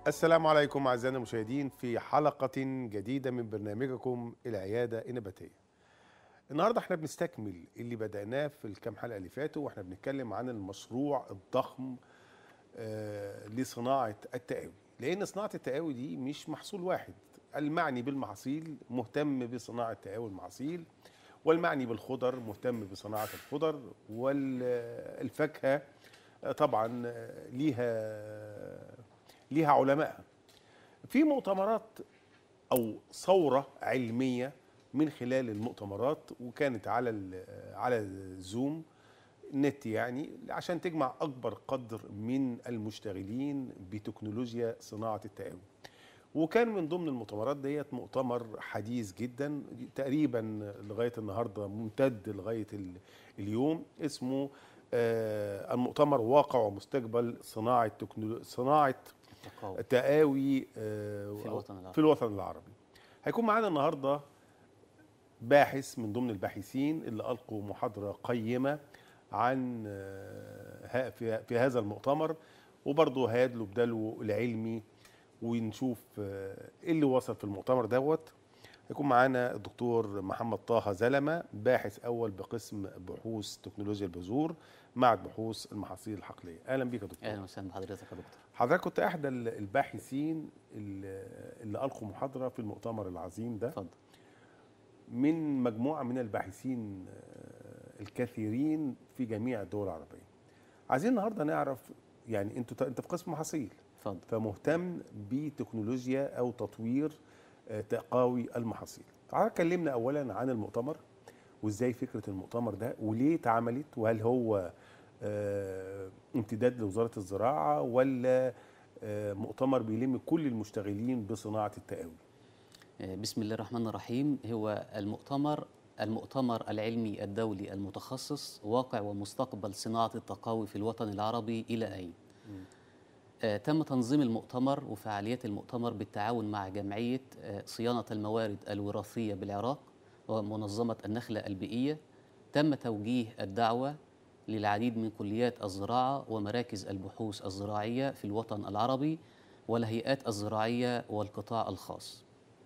السلام عليكم أعزائنا المشاهدين في حلقة جديدة من برنامجكم العيادة النباتية. النهاردة احنا بنستكمل اللي بدأناه في الكام حلقة اللي فاتوا، واحنا بنتكلم عن المشروع الضخم لصناعة التقاوي، لأن صناعة التقاوي دي مش محصول واحد. المعني بالمحاصيل مهتم بصناعة تقاوي المحاصيل، والمعني بالخضر مهتم بصناعة الخضر، والفاكهة طبعا ليها علمائها. في مؤتمرات او ثوره علميه من خلال المؤتمرات، وكانت على الزوم نت، يعني عشان تجمع اكبر قدر من المشتغلين بتكنولوجيا صناعه التقاوي. وكان من ضمن المؤتمرات ديت مؤتمر حديث جدا تقريبا لغايه النهارده، ممتد لغايه اليوم، اسمه المؤتمر واقع ومستقبل صناعه التقاوي في الوطن العربي. هيكون معانا النهارده باحث من ضمن الباحثين اللي ألقوا محاضرة قيمة عن في هذا المؤتمر، وبرضه هيدلوا بدلو العلمي ونشوف ايه اللي وصل في المؤتمر دوت. هيكون معانا الدكتور محمد طه زلمة، باحث أول بقسم بحوث تكنولوجيا البذور، معهد بحوث المحاصيل الحقلية. أهلا بيك يا دكتور. اهلا وسهلا بحضرتك يا دكتور. حضرتك كنت احدى الباحثين اللي القوا محاضره في المؤتمر العظيم ده. اتفضل. من مجموعه من الباحثين الكثيرين في جميع الدول العربيه. عايزين النهارده نعرف، يعني انت في قسم محاصيل، اتفضل، فمهتم بتكنولوجيا او تطوير تقاوي المحاصيل. تعالى كلمنا اولا عن المؤتمر، وازاي فكره المؤتمر ده وليه اتعملت، وهل هو امتداد لوزارة الزراعة ولا مؤتمر بيلم كل المشتغلين بصناعة التقاوي؟ بسم الله الرحمن الرحيم. هو المؤتمر العلمي الدولي المتخصص واقع ومستقبل صناعة التقاوي في الوطن العربي إلى أين؟ تم تنظيم المؤتمر وفعاليات المؤتمر بالتعاون مع جمعية صيانة الموارد الوراثية بالعراق ومنظمة النخلة البيئية. تم توجيه الدعوة للعديد من كليات الزراعة ومراكز البحوث الزراعية في الوطن العربي والهيئات الزراعية والقطاع الخاص.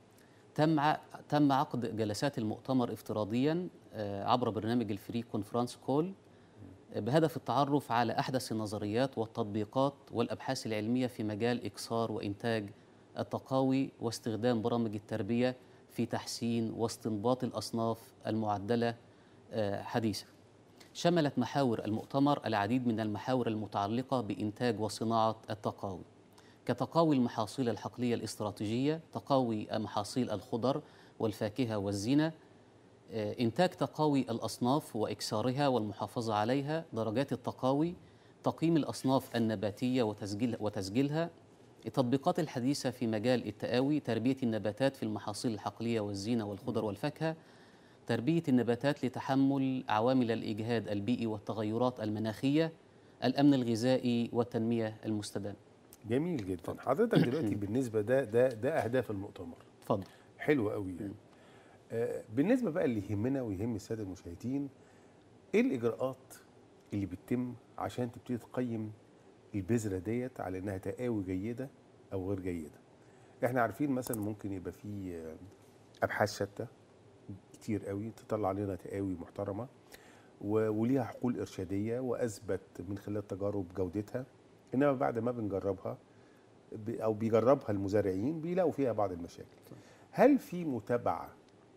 تم عقد جلسات المؤتمر افتراضيا عبر برنامج الفري كونفرنس كول بهدف التعرف على أحدث النظريات والتطبيقات والأبحاث العلمية في مجال إكثار وإنتاج التقاوي واستخدام برامج التربية في تحسين واستنباط الأصناف المعدلة حديثا. شملت محاور المؤتمر العديد من المحاور المتعلقة بإنتاج وصناعة التقاوي، كتقاوي المحاصيل الحقلية الاستراتيجية، تقاوي محاصيل الخضر والفاكهة والزينة، إنتاج تقاوي الأصناف وإكسارها والمحافظة عليها، درجات التقاوي، تقييم الأصناف النباتية وتسجيلها، التطبيقات الحديثة في مجال التقاوي، تربية النباتات في المحاصيل الحقلية والزينة والخضر والفاكهة، تربية النباتات لتحمل عوامل الإجهاد البيئي والتغيرات المناخية، الأمن الغذائي والتنمية المستدامة. جميل جدا. حضرتك دلوقتي بالنسبة ده أهداف المؤتمر. اتفضل. حلو قوي يعني. بالنسبة بقى اللي يهمنا ويهم السادة المشاهدين، ايه الإجراءات اللي بتتم عشان تبتدي تقيم البذرة ديت على انها تقاوي جيدة او غير جيدة؟ احنا عارفين مثلا ممكن يبقى في ابحاث شتى كتير قوي تطلع لنا تقاوي محترمة وليها حقول إرشادية وأثبت من خلال تجارب جودتها، إنما بعد ما بنجربها أو بيجربها المزارعين بيلاقوا فيها بعض المشاكل. هل في متابعة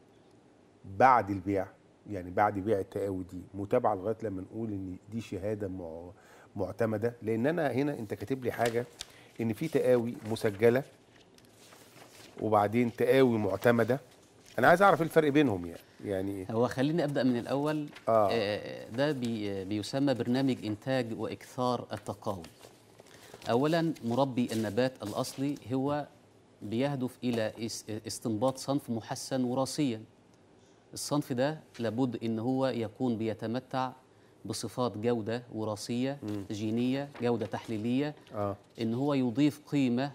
بعد البيع؟ يعني بعد بيع التقاوي دي متابعة لغاية لما نقول إن دي شهادة معتمدة؟ لأن أنا هنا أنت كاتب لي حاجة إن في تقاوي مسجلة وبعدين تقاوي معتمدة. أنا عايز أعرف الفرق بينهم يعني. هو خليني أبدأ من الأول. ده بيسمى برنامج إنتاج وإكثار التقاوي. أولا، مربي النبات الأصلي هو بيهدف إلى استنباط صنف محسن وراثيا. الصنف ده لابد إن هو يكون بيتمتع بصفات جودة وراثية، جينية، جودة تحليلية، إن هو يضيف قيمة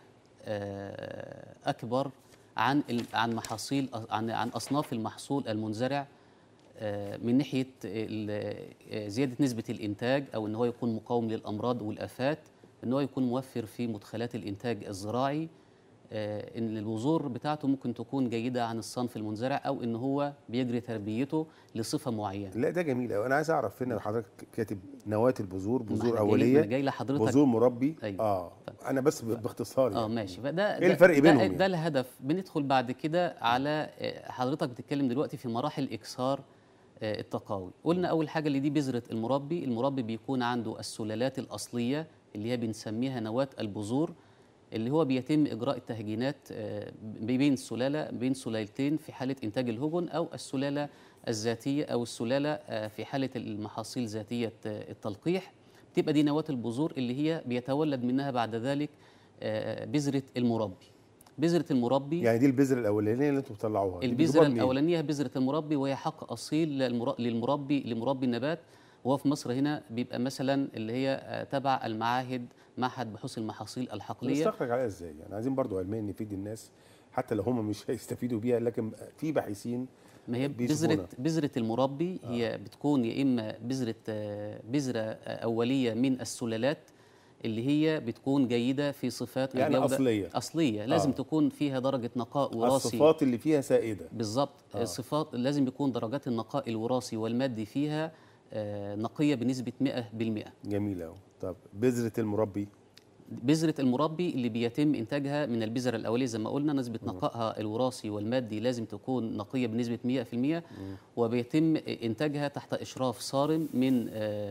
أكبر عن محاصيل عن أصناف المحصول المنزرع، من ناحية زيادة نسبة الإنتاج، أو إن هو يكون مقاوم للأمراض والآفات، ان هو يكون موفر في مدخلات الانتاج الزراعي، ان البذور بتاعته ممكن تكون جيده عن الصنف المنزرع، او ان هو بيجري تربيته لصفه معينه. لا ده جميل قوي. انا عايز اعرف هنا حضرتك كاتب نواه البذور، ما بذور احنا جاي ما انا اوليه، جاي لحضرتك. بذور مربي. ايوه. انا بس باختصار يعني. ماشي. فده ايه الفرق بينهم ده يعني؟ الهدف. بندخل بعد كده على حضرتك بتتكلم دلوقتي في مراحل اكثار التقاوي. قلنا اول حاجه اللي دي بذره المربي. المربي بيكون عنده السلالات الاصليه اللي هي بنسميها نواه البذور، اللي هو بيتم اجراء التهجينات بين سلالتين في حاله انتاج الهجن، او السلاله الذاتيه، او السلاله في حاله المحاصيل ذاتيه التلقيح. بتبقى دي نواه البذور اللي هي بيتولد منها بعد ذلك بذره المربي. بذره المربي يعني دي البذره الاولانيه اللي انتم بتطلعوها، دي البذره بتجيبوها منين؟ الاولانيه بذره المربي، وهي حق اصيل لمربي النبات. وهو في مصر هنا بيبقى مثلا اللي هي تبع المعاهد، معهد بحوث المحاصيل الحقليه. نستخرج عليها ازاي؟ يعني عايزين برضو علميا نفيد الناس، حتى لو هم مش هيستفيدوا بيها، لكن في باحثين ما هي بيشوفونا. بذره المربي هي بتكون يا اما بذره اوليه من السلالات اللي هي بتكون جيده في صفات يعني الجوده. اصليه لازم تكون فيها درجه نقاء وراثي. الصفات اللي فيها سائده بالظبط. الصفات لازم يكون درجات النقاء الوراثي والمادي فيها نقيه بنسبه 100%. جميل قوي. طب بذره المربي؟ بذرة المربي اللي بيتم إنتاجها من البذرة الأولية زي ما قلنا، نسبة نقائها الوراثي والمادي لازم تكون نقية بنسبة 100%، وبيتم إنتاجها تحت إشراف صارم من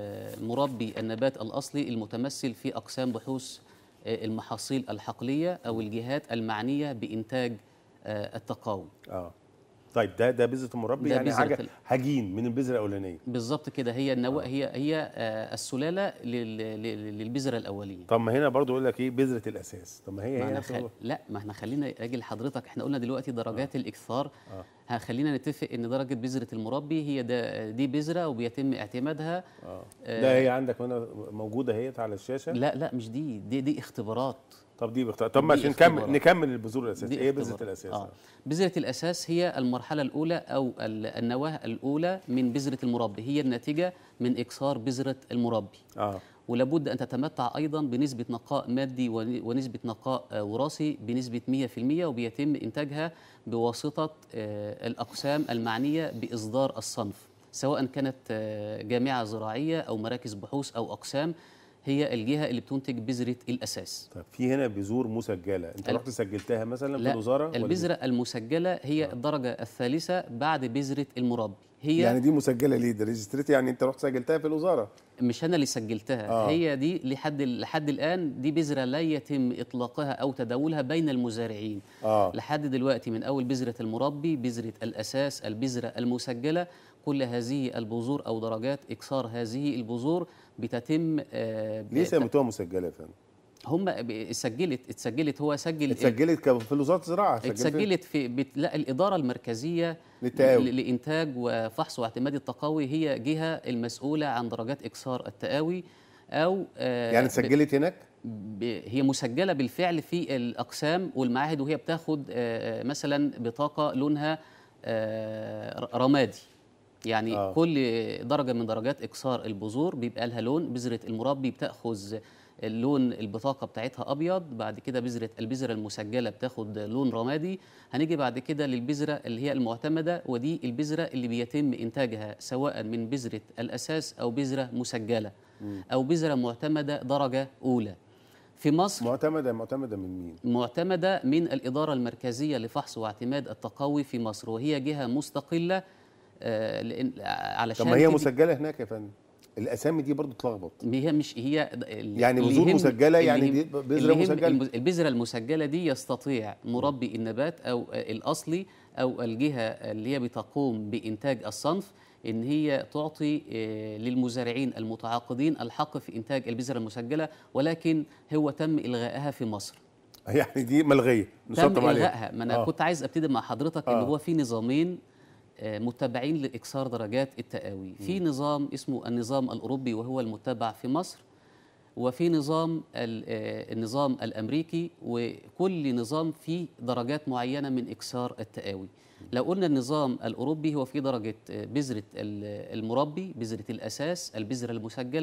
مربي النبات الأصلي المتمثل في أقسام بحوث المحاصيل الحقلية أو الجهات المعنية بإنتاج التقاوي. طيب ده بذرة المربي، يعني حاجة هجين من البذرة الأولانية. بالظبط كده. هي النواة هي السلالة للبذرة الأولية. طب ما هنا برضو يقول لك إيه بذرة الأساس؟ طب ما هي لا، ما احنا خلينا أجي لحضرتك. احنا قلنا دلوقتي درجات الإكثار. خلينا نتفق إن درجة بذرة المربي هي دي بذرة وبيتم اعتمادها. ده هي عندك هنا موجودة اهيت على الشاشة؟ لا مش دي اختبارات. طب دي طب عشان نكمل البذور الأساس. إيه بذرة الأساس؟ بذرة الأساس هي المرحلة الأولى أو النواة الأولى من بذرة المربي، هي الناتجة من إكثار بذرة المربي. ولابد أن تتمتع أيضا بنسبة نقاء مادي ونسبة نقاء وراثي بنسبة 100%، وبيتم إنتاجها بواسطة الأقسام المعنية بإصدار الصنف، سواء كانت جامعة زراعية أو مراكز بحوث أو أقسام هي الجهة اللي بتنتج بذرة الأساس. طب في هنا بذور مسجلة، أنت رحت سجلتها مثلا في الوزارة؟ البذرة المسجلة هي الدرجة الثالثة بعد بذرة المربي. هي يعني دي مسجلة ليه؟ ده ريجستريت، يعني أنت رحت سجلتها في الوزارة؟ مش أنا اللي سجلتها. هي دي لحد الآن دي بذرة لا يتم إطلاقها أو تداولها بين المزارعين. لحد دلوقتي من أول بذرة المربي، بذرة الأساس، البذرة المسجلة، كل هذه البذور أو درجات إكثار هذه البذور بتتم. ليه سميتوها مسجلة يا فندم؟ هم اتسجلت هو سجل اتسجلت في وزارة الزراعة؟ اتسجلت لا، الإدارة المركزية لإنتاج وفحص واعتماد التقاوي هي جهة المسؤولة عن درجات إكثار التقاوي. أو يعني اتسجلت هناك؟ هي مسجلة بالفعل في الأقسام والمعاهد، وهي بتاخد مثلا بطاقة لونها رمادي. يعني كل درجة من درجات إكثار البذور بيبقى لها لون. بذرة المربي بتأخذ اللون البطاقة بتاعتها أبيض، بعد كده البذرة المسجلة بتاخد لون رمادي. هنيجي بعد كده للبذرة اللي هي المعتمدة، ودي البذرة اللي بيتم إنتاجها سواء من بذرة الأساس أو بذرة مسجلة أو بذرة معتمدة درجة أولى. في مصر معتمدة من مين؟ معتمدة من الإدارة المركزية لفحص واعتماد التقاوي في مصر، وهي جهة مستقلة. علشان طب ما هي مسجلة هناك يا فندم؟ الاسامي دي برضو اتلخبط. هي مش هي يعني بذور مسجله، يعني دي بذره مسجله. البذره المسجله دي يستطيع مربي النبات او الاصلي او الجهه اللي هي بتقوم بانتاج الصنف ان هي تعطي للمزارعين المتعاقدين الحق في انتاج البذره المسجله، ولكن هو تم الغائها في مصر. يعني دي ملغيه، تم الغائها. ما انا كنت عايز ابتدي مع حضرتك ان هو في نظامين متبعين لإكثار درجات التقاوي. في نظام اسمه النظام الأوروبي وهو المتبع في مصر، وفي النظام الأمريكي، وكل نظام فيه درجات معينة من إكثار التقاوي. لو قلنا النظام الأوروبي هو في درجة بذرة المربي، بذرة الأساس، البذرة المسجلة،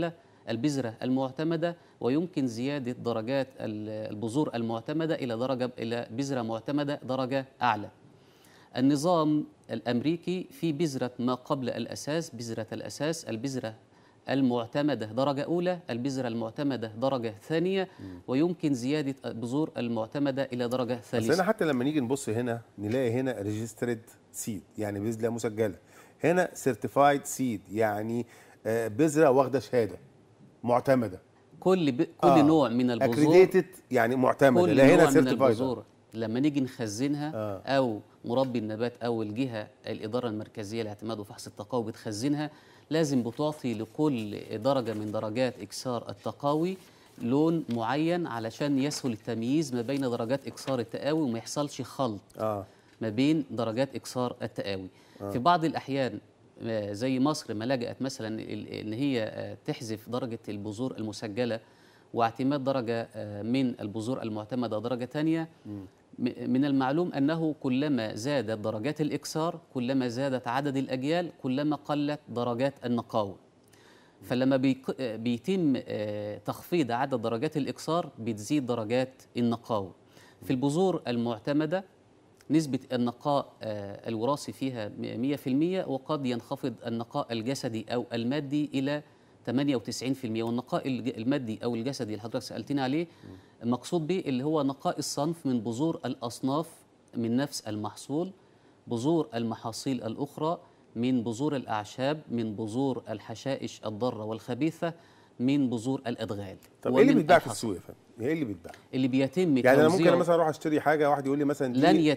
البذرة المعتمدة، ويمكن زيادة درجات البذور المعتمدة إلى بذرة معتمدة درجة أعلى. النظام الأمريكي في بذرة ما قبل الأساس، بذرة الأساس، البذرة المعتمدة درجة أولى، البذرة المعتمدة درجة ثانية، ويمكن زيادة البذور المعتمدة إلى درجة بس ثالثة. هنا حتى لما نيجي نبص هنا نلاقي هنا ريجسترد سيد يعني بذرة مسجلة، هنا سيرتيفايد سيد يعني بذرة واخدة شهادة معتمدة. كل نوع من البذور اكريديتد يعني معتمدة، كل لا هنا نوع من سيرتيفايد. البذور لما نيجي نخزنها أو مربي النبات أو الجهة الإدارة المركزية لاعتماد وفحص التقاوي بتخزنها، لازم بتعطي لكل درجة من درجات إكسار التقاوي لون معين علشان يسهل التمييز ما بين درجات إكسار التقاوي وما يحصلش خلط ما بين درجات إكسار التقاوي. في بعض الأحيان زي مصر ما لجأت مثلا إن هي تحذف درجة البذور المسجلة واعتماد درجة من البذور المعتمدة درجة ثانية، من المعلوم أنه كلما زادت درجات الإكسار كلما زادت عدد الأجيال كلما قلت درجات النقاوة. فلما بيتم تخفيض عدد درجات الإكسار بتزيد درجات النقاوة. في البذور المعتمدة نسبة النقاء الوراثي فيها 100%، وقد ينخفض النقاء الجسدي أو المادي إلى 98%. والنقاء المادي أو الجسدي اللي حضرتك سألتني عليه المقصود به اللي هو نقاء الصنف من بذور الأصناف من نفس المحصول، بذور المحاصيل الأخرى، من بذور الأعشاب، من بذور الحشائش الضارة والخبيثة، من بذور الأدغال. طب ايه اللي بيتباع في السوق يا فندم؟ ايه اللي بيتباع؟ اللي بيتم يعني انا ممكن مثلا اروح اشتري حاجه واحد يقول لي مثلا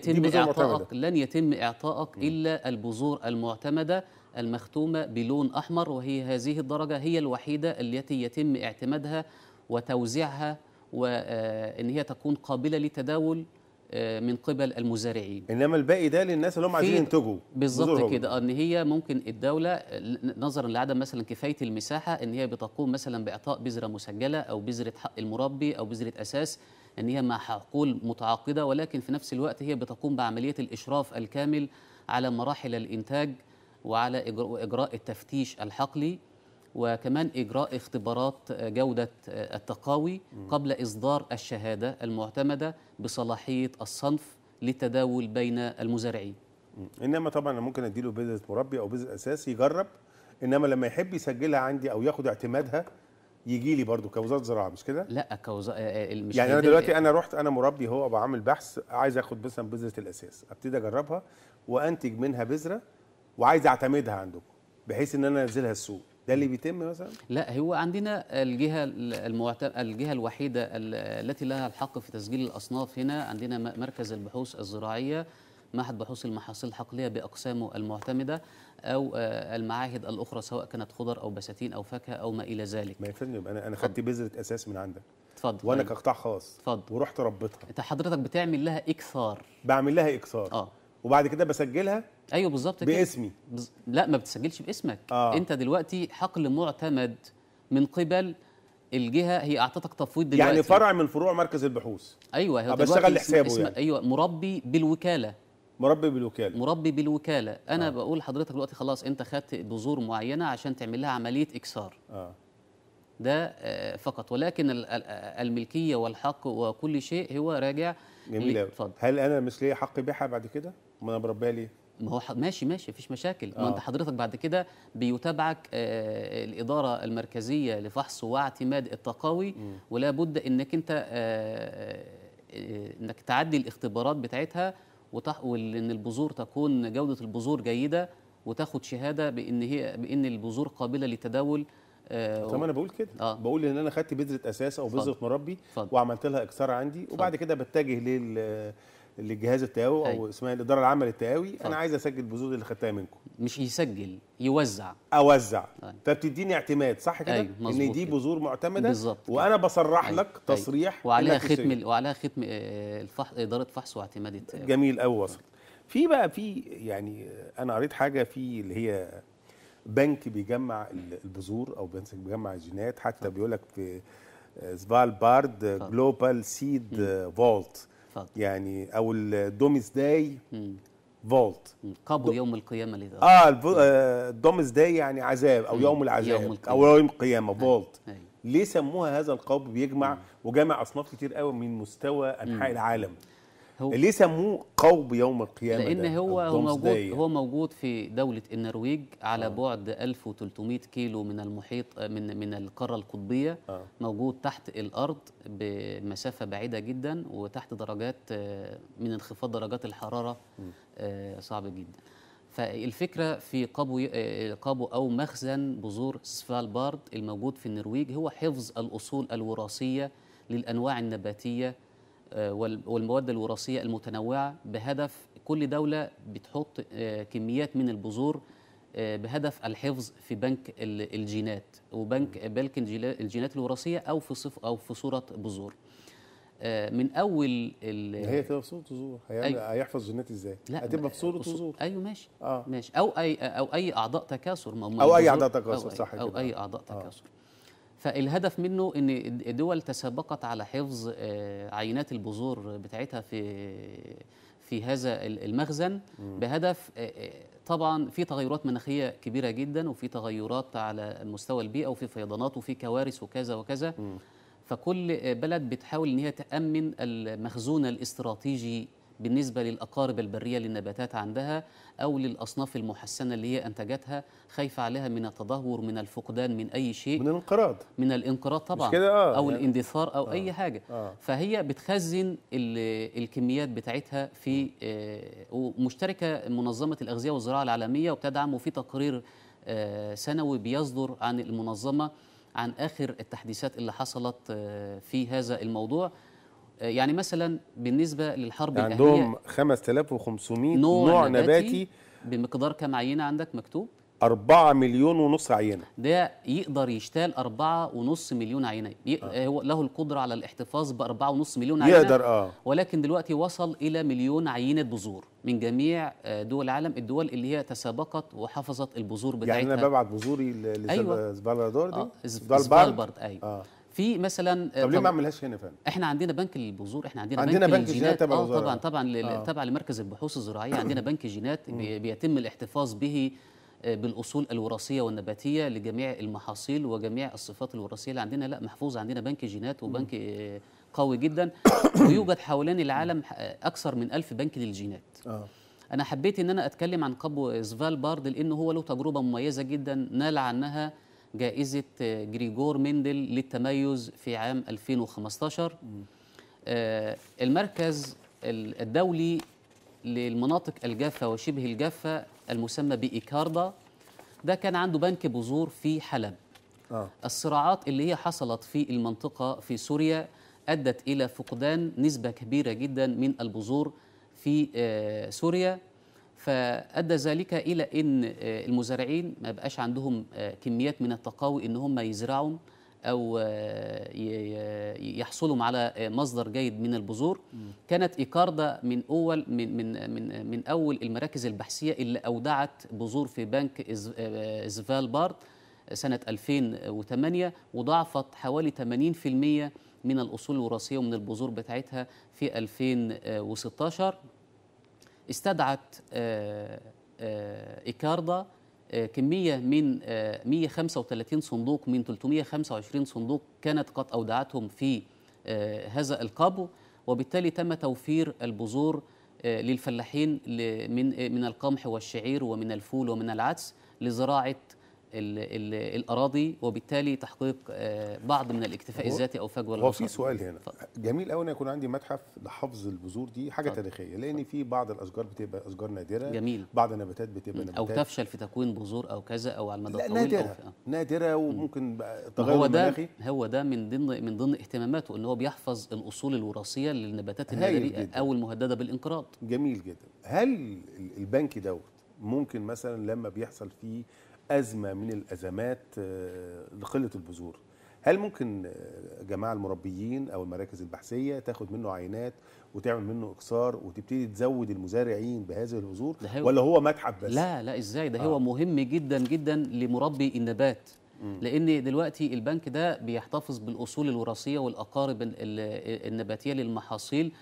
لن يتم اعطائك الا البذور المعتمده المختومه بلون احمر، وهي هذه الدرجه هي الوحيده التي يتم اعتمادها وتوزيعها وان هي تكون قابله للتداول من قبل المزارعين. انما الباقي ده للناس اللي هم عايزين ينتجوا بالظبط كده. ان هي ممكن الدوله نظرا لعدم مثلا كفايه المساحه ان هي بتقوم مثلا باعطاء بذره مسجله او بذره حق المربي او بذره اساس ان هي مع حقول متعاقده، ولكن في نفس الوقت هي بتقوم بعمليه الاشراف الكامل على مراحل الانتاج وعلى اجراء التفتيش الحقلي، وكمان إجراء اختبارات جودة التقاوي قبل إصدار الشهادة المعتمدة بصلاحية الصنف للتداول بين المزارعين. إنما طبعا أنا ممكن أديله بذرة مربي أو بذرة أساس يجرب، إنما لما يحب يسجلها عندي أو ياخد اعتمادها يجي لي برضو كوزارة زراعة، مش كده؟ لا يعني أنا دلوقتي أنا رحت أنا مربي هو بعمل بحث عايز آخد مثلا بذرة الأساس، أبتدي أجربها وأنتج منها بذرة وعايز أعتمدها عندكم بحيث إن أنا أنزلها السوق. ده اللي بيتم مثلا؟ لا، هو عندنا الجهة الوحيدة التي لها الحق في تسجيل الأصناف هنا عندنا مركز البحوث الزراعية، معهد بحوث المحاصيل الحقلية بأقسامه المعتمدة، أو المعاهد الأخرى سواء كانت خضر أو بساتين أو فاكهة أو ما إلى ذلك. ما يفهم أنا خدت بذرة أساس من عندك. اتفضل. وأنا كقطاع خاص. اتفضل. ورحت ربيتها. أنت حضرتك بتعمل لها إكثار. بعمل لها إكثار. وبعد كده بسجلها. ايوه بالظبط كده باسمي. لا، ما بتسجلش باسمك. انت دلوقتي حقل معتمد من قبل الجهه، هي اعطتك تفويض دلوقتي، يعني فرع من فروع مركز البحوث. ايوه بشتغل لحسابه يعني. ايوه مربي بالوكاله. مربي بالوكاله. انا بقول لحضرتك دلوقتي خلاص انت خدت بذور معينه عشان تعمل لها عمليه اكسار. ده فقط، ولكن الملكيه والحق وكل شيء هو راجع. جميل قوي. هل انا مش ليا حق بيعها بعد كده؟ ما انا بربيها ليه؟ ما هو ماشي مفيش مشاكل. ما انت حضرتك بعد كده بيتابعك الاداره المركزيه لفحص واعتماد التقاوي، ولا بد انك انت انك تعدي الاختبارات بتاعتها وان البذور تكون جوده البذور جيده، وتاخد شهاده بان البذور قابله للتداول. طب انا بقول كده بقول ان انا خدت بذره اساس او بذره مربي وعملت لها اكسار عندي، وبعد كده بتجه للجهاز التقاوي او اسمها الاداره العامه للتقاوي. انا عايز اسجل البذور اللي خدتها منكم. مش يسجل، يوزع. اوزع. فبتديني اعتماد، صح كده؟ ان دي بذور معتمده بالظبط، وانا بصرح لك تصريح وعليها ختم اداره فحص واعتماد التقاوي. جميل قوي. وصل. في يعني انا قريت حاجه في اللي هي بنك بيجمع البذور او بنك بيجمع الجينات، حتى بيقول لك في سفالبارد جلوبال سيد فولت، يعني او الدوميس داي فولت. قبل يوم القيامة الدومز داي يعني عذاب او يوم العذاب يوم او يوم القيامه، فولت. أيوة. ليه سموها هذا القوم؟ بيجمع وجمع اصناف كتير قوي من مستوى انحاء العالم. ليه سموه قوم يوم القيامه؟ لان هو موجود، هو موجود في دوله النرويج على بعد 1300 كيلو من المحيط، من القاره القطبيه. موجود تحت الارض بمسافه بعيده جدا، وتحت درجات من انخفاض درجات الحراره صعب جدا. فالفكره في قابو او مخزن بذور سفالبارد الموجود في النرويج هو حفظ الاصول الوراثيه للانواع النباتيه والمواد الوراثيه المتنوعه، بهدف كل دوله بتحط كميات من البذور بهدف الحفظ في بنك الجينات، وبنك الجينات الوراثيه او في صوره بذور. من اول هي تبقى في صوره بذور، هيحفظ جينات ازاي؟ لا، هتبقى في صوره بذور. ايوه ماشي. ماشي، او اي اعضاء تكاثر، او اي اعضاء تكاثر، صح كده، او اي اعضاء تكاثر. فالهدف منه ان الدول تسابقت على حفظ عينات البذور بتاعتها في هذا المخزن، بهدف طبعا في تغيرات مناخيه كبيره جدا، وفي تغيرات على مستوى البيئه، وفي فيضانات، وفي كوارث وكذا وكذا. فكل بلد بتحاول ان هي تامن المخزون الاستراتيجي بالنسبه للاقارب البريه للنباتات عندها، او للاصناف المحسنه اللي هي انتجتها، خايفه عليها من التدهور، من الفقدان، من اي شيء، من الانقراض طبعا، مش كده؟ او يعني الاندثار او اي حاجه. فهي بتخزن الكميات بتاعتها في ومشتركه منظمه الاغذيه والزراعه العالميه وبتدعم، وفي تقرير سنوي بيصدر عن المنظمه عن آخر التحديثات اللي حصلت في هذا الموضوع. يعني مثلا بالنسبة للحرب الأهلية عندهم 5500 نوع نباتي بمقدار كم عينة عندك مكتوب؟ 4 مليون ونص عينة. ده يقدر يشتال 4.5 مليون عينة. هو له القدرة على الاحتفاظ ب 4.5 مليون عينة، يقدر ولكن دلوقتي وصل إلى مليون عينة بذور من جميع دول العالم، الدول اللي هي تسابقت وحفظت البذور بتاعتها. يعني أنا ببعت بذوري لسفالبارد دي؟ سفالبارد أيوة. في مثلا طب ليه ما اعملهاش هنا فعلا؟ احنا عندنا بنك البذور، احنا عندنا بنك الجينات طبعا تبع لمركز البحوث الزراعيه. عندنا بنك جينات بيتم الاحتفاظ به بالاصول الوراثيه والنباتيه لجميع المحاصيل وجميع الصفات الوراثيه اللي عندنا. لا، محفوظ عندنا بنك جينات، وبنك قوي جدا، ويوجد حوالين العالم اكثر من 1000 بنك للجينات. انا حبيت ان انا اتكلم عن قبو سفالبارد لانه هو له تجربه مميزه جدا نال عنها جائزة جريجور مندل للتميز في عام 2015. المركز الدولي للمناطق الجافة وشبه الجافة المسمى بإيكاردا ده كان عنده بنك بذور في حلب. الصراعات اللي هي حصلت في المنطقة في سوريا أدت إلى فقدان نسبة كبيرة جدا من البذور في سوريا، فأدى ذلك إلى أن المزارعين ما بقاش عندهم كميات من التقاوي أن هم يزرعوا أو يحصلوا على مصدر جيد من البذور. كانت إيكاردا من أول المراكز البحثية اللي أودعت بذور في بنك سفالبارد سنة 2008، وضاعفت حوالي 80% من الأصول الوراثية ومن البذور بتاعتها في 2016. استدعت إيكاردا كمية من 135 صندوق من 325 صندوق كانت قد أودعتهم في هذا القبو، وبالتالي تم توفير البذور للفلاحين من القمح والشعير ومن الفول ومن العدس لزراعة الأراضي، وبالتالي تحقيق بعض من الاكتفاء الذاتي أو فجوة الأوسط. هو في سؤال هنا جميل قوي ان يكون عندي متحف لحفظ البذور دي، حاجه تاريخيه، لان في بعض الاشجار بتبقى اشجار نادره. جميل. بعض النباتات بتبقى نباتات او تفشل في تكوين بذور او كذا او على المدى الطويل. نادره نادره، وممكن تغير مناخي. هو ده من ضمن اهتماماته ان هو بيحفظ الاصول الوراثيه للنباتات النادره او المهدده بالانقراض. جميل جدا. هل البنك دوت ممكن مثلا لما بيحصل فيه أزمة من الأزمات لقلة البذور، هل ممكن جماعة المربيين أو المراكز البحثية تاخد منه عينات وتعمل منه إكسار وتبتدي تزود المزارعين بهذه البذور، ولا هو متحف بس؟ لا إزاي، ده هو مهم جدا جدا لمربي النبات. لأن دلوقتي البنك ده بيحتفظ بالأصول الوراثية والأقارب النباتية للمحاصيل،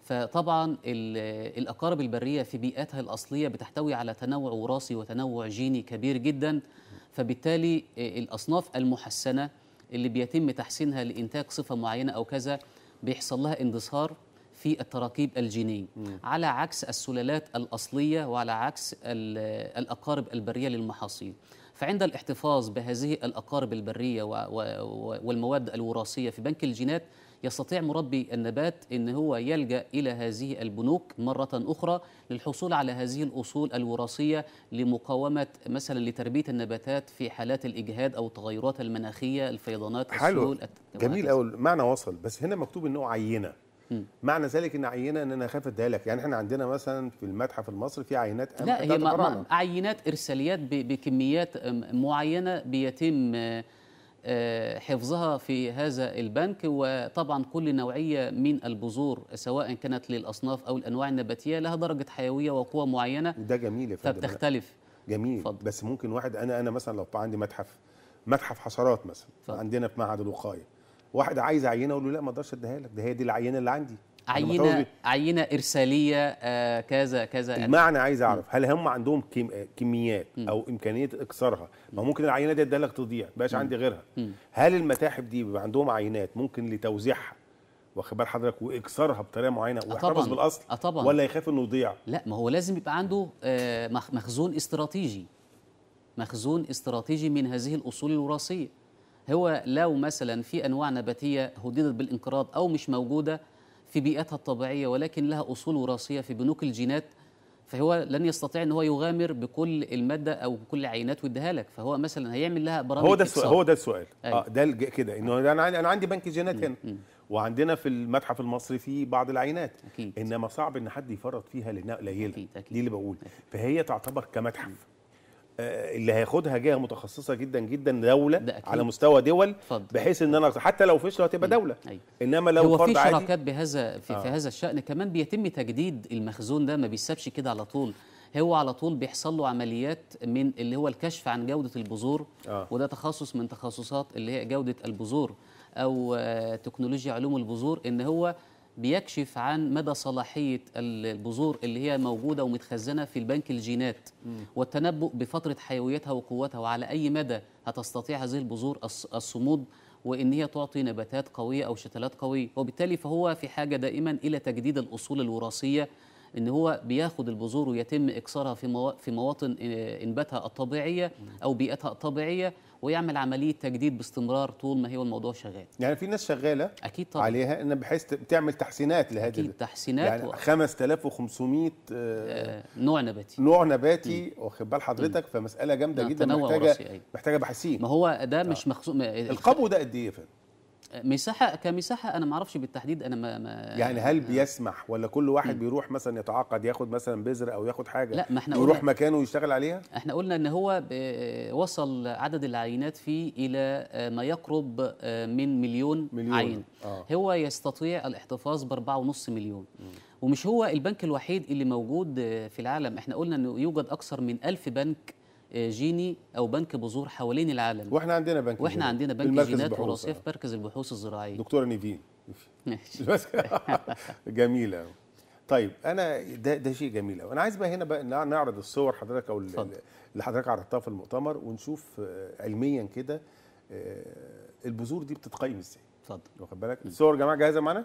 فطبعا الأقارب البرية في بيئاتها الأصلية بتحتوي على تنوع وراثي وتنوع جيني كبير جدا، فبالتالي الأصناف المحسنة اللي بيتم تحسينها لإنتاج صفة معينة أو كذا بيحصل لها اندثار في التراكيب الجينية، على عكس السلالات الأصلية وعلى عكس الأقارب البرية للمحاصيل. فعند الاحتفاظ بهذه الأقارب البرية والمواد الوراثية في بنك الجينات، يستطيع مربي النبات أن هو يلجأ إلى هذه البنوك مرة أخرى للحصول على هذه الأصول الوراثية لمقاومة مثلا لتربية النباتات في حالات الإجهاد أو التغيرات المناخية، الفيضانات، حلو، السيول. جميل قوي، المعنى وصل. بس هنا مكتوب انه عينه. معنى ذلك ان عينه ان انا اخاف اديها لك. يعني احنا عندنا مثلا في المتحف المصري في عينات لا، هي الفراعنة. عينات ارساليات بكميات معينه بيتم حفظها في هذا البنك. وطبعا كل نوعيه من البذور سواء كانت للاصناف او الانواع النباتيه لها درجه حيويه وقوه معينه، ده جميل يا فندم، فبتختلف. جميل. فضل. بس ممكن واحد، انا مثلا لو عندي متحف حشرات مثلا فضل. عندنا في معهد الوقايه، واحد عايز عينه اقول له لا ما اقدرش اديها لك، ده هي دي العينه اللي عندي، عينه ارساليه كذا كذا. المعنى عايز اعرف هل هم عندهم كميات او امكانيه اكثارها؟ ما ممكن العينه دي اديها لك تضيع، مبقاش عندي غيرها. هل المتاحف دي بيبقى عندهم عينات ممكن لتوزيعها، واخد بال حضرتك، واكثارها بطريقه معينه ويحتفظ بالاصل، طبعا. ولا يخاف انه يضيع؟ لا، ما هو لازم يبقى عنده مخزون استراتيجي من هذه الاصول الوراثيه. هو لو مثلا في انواع نباتيه هددت بالانقراض او مش موجوده في بيئتها الطبيعيه ولكن لها اصول وراثيه في بنوك الجينات، فهو لن يستطيع ان هو يغامر بكل الماده او بكل العينات ويديها لك، فهو مثلا هيعمل لها برامج هو ده السؤال. أيوة. ده كده انه انا عندي بنك جينات هنا، وعندنا في المتحف المصري في بعض العينات. أكيد. انما صعب ان حد يفرط فيها لانها قليله. أكيد. دي اللي بقول. أكيد. فهي تعتبر كمتحف. اللي هياخدها جهه متخصصه جدا جدا، دوله على مستوى دول، بحيث ان انا حتى لو فشلوا هتبقى دوله. أيوة. انما لو هو فرد في عادي شراكات بهذا في هذا الشأن كمان بيتم تجديد المخزون ده، ما بيسابش كده على طول، هو على طول بيحصل له عمليات من اللي هو الكشف عن جودة البذور. وده تخصص من تخصصات اللي هي جودة البذور أو تكنولوجيا علوم البذور، إن هو بيكشف عن مدى صلاحية البذور اللي هي موجودة ومتخزنة في البنك الجينات، والتنبؤ بفترة حيويتها وقوتها، وعلى أي مدى هتستطيع هذه البذور الصمود وإن هي تعطي نباتات قوية أو شتلات قوية. وبالتالي فهو في حاجة دائما إلى تجديد الأصول الوراثية، إن هو بياخد البذور ويتم إكسارها في مواطن إنباتها الطبيعية أو بيئتها الطبيعية، ويعمل عملية تجديد باستمرار طول ما هو الموضوع شغال. يعني في ناس شغالة أكيد طبعا عليها إن بحيث تعمل تحسينات لهذه، أكيد تحسينات، يعني 5500 نوع نباتي واخد بال حضرتك. فمسألة جامدة جدا، محتاجة باحثين. ما هو ده مش مخزون. القبو ده قد إيه يا فندم؟ كمساحه انا ما اعرفش بالتحديد. انا ما يعني هل بيسمح ولا كل واحد بيروح مثلا يتعاقد ياخد مثلا بذر او ياخد حاجه؟ لا، ما احنا يروح مكانه ويشتغل عليها. احنا قلنا ان هو وصل عدد العينات فيه الى ما يقرب من مليون عين. هو يستطيع الاحتفاظ ب4.5 مليون. ومش هو البنك الوحيد اللي موجود في العالم. احنا قلنا انه يوجد اكثر من 1000 بنك جيني او بنك بذور حوالين العالم. واحنا عندنا بنك جينات وراثيه في مركز البحوث الزراعيه. دكتوره نيفين. جميله. طيب انا ده شيء جميل قوي. انا عايز بقى هنا بقى نعرض الصور حضرتك او اللي حضرتك عرضتها في المؤتمر، ونشوف علميا كده البذور دي بتتقيم ازاي. اتفضل. واخد بالك؟ الصور يا جماعه جاهزه معانا؟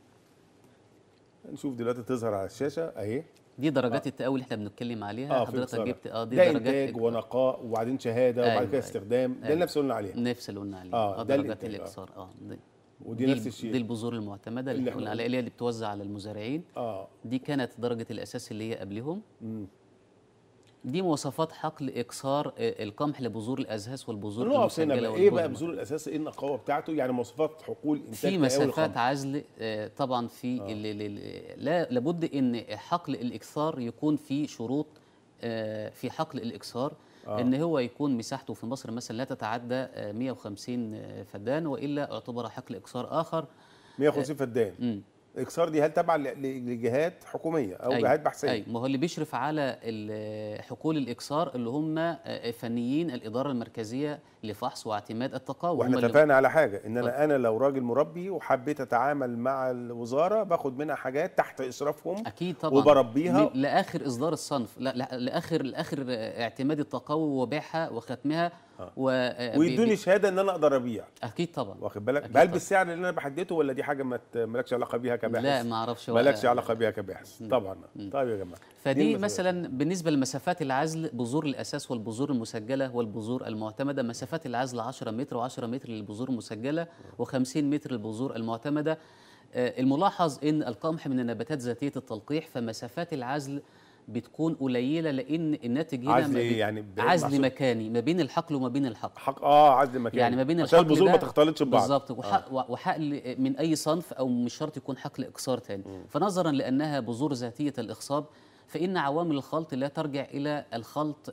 نشوف دلوقتي تظهر على الشاشه اهي. دي درجات التقوي اللي احنا بنتكلم عليها. حضرتك جبت دي درجات انتاج ونقاء وبعدين شهاده وبعد كده استخدام. ده نفس اللي قلنا عليها. نفس اللي قلنا عليه. درجات الاكسار. ودي نفس الشيء. دي البذور المعتمده اللي قلنا عليها، اللي بتوزع على المزارعين. دي كانت درجه الاساس اللي هي قبلهم. دي مواصفات حقل اكسار القمح لبذور الازهاس والبذور المسجله. ايه بقى بذور الاساس؟ ايه النقاوه بتاعته؟ يعني مواصفات حقول انتاج في مسافات عزل طبعا. في لابد ان حقل الاكثار يكون في شروط في حقل الاكثار ان هو يكون مساحته في مصر مثلا لا تتعدى 150 فدان، والا اعتبر حقل اكثار اخر 150 فدان. الاكسار دي هل تبع لجهات حكوميه او أيوة. جهات بحثيه؟ أيوة. ما هو اللي بيشرف على حقول الإكسار اللي هم فنيين الإدارة المركزية لفحص واعتماد التقاوى. واحنا هم اتفقنا على حاجه ان اتفضل. انا لو راجل مربي وحبيت اتعامل مع الوزاره باخد منها حاجات تحت اشرافهم أكيد طبعا وبربيها لآخر إصدار الصنف، لآخر اعتماد التقاوى وبيعها وختمها ويدوني شهاده ان انا اقدر ابيع. أكيد طبعا. واخد بالك؟ أكيد هل طبعا. بالسعر اللي انا بحدده ولا دي حاجه مالكش علاقه بيها كباحث؟ لا ما أعرفش. مالكش علاقه بيها كباحث طبعا. طيب يا جماعه، فدي مثلا بالنسبة لمسافات العزل، بذور الأساس والبذور المسجلة والبذور المعتمدة، مسافات العزل 10 متر و10 متر للبذور المسجلة و50 متر للبذور المعتمدة. الملاحظ ان القمح من النباتات ذاتيه التلقيح، فمسافات العزل بتكون قليله لان الناتج هنا عزل ايه يعني؟ عزل مكاني ما بين الحقل وما بين الحقل. عزل مكاني يعني ما بين عشان الحقل البذور ما تختلطش ببعض بالظبط. وحقل من اي صنف او مش شرط يكون حقل اقصار تاني. فنظرا لانها بذور ذاتيه الاخصاب فان عوامل الخلط لا ترجع الى الخلط،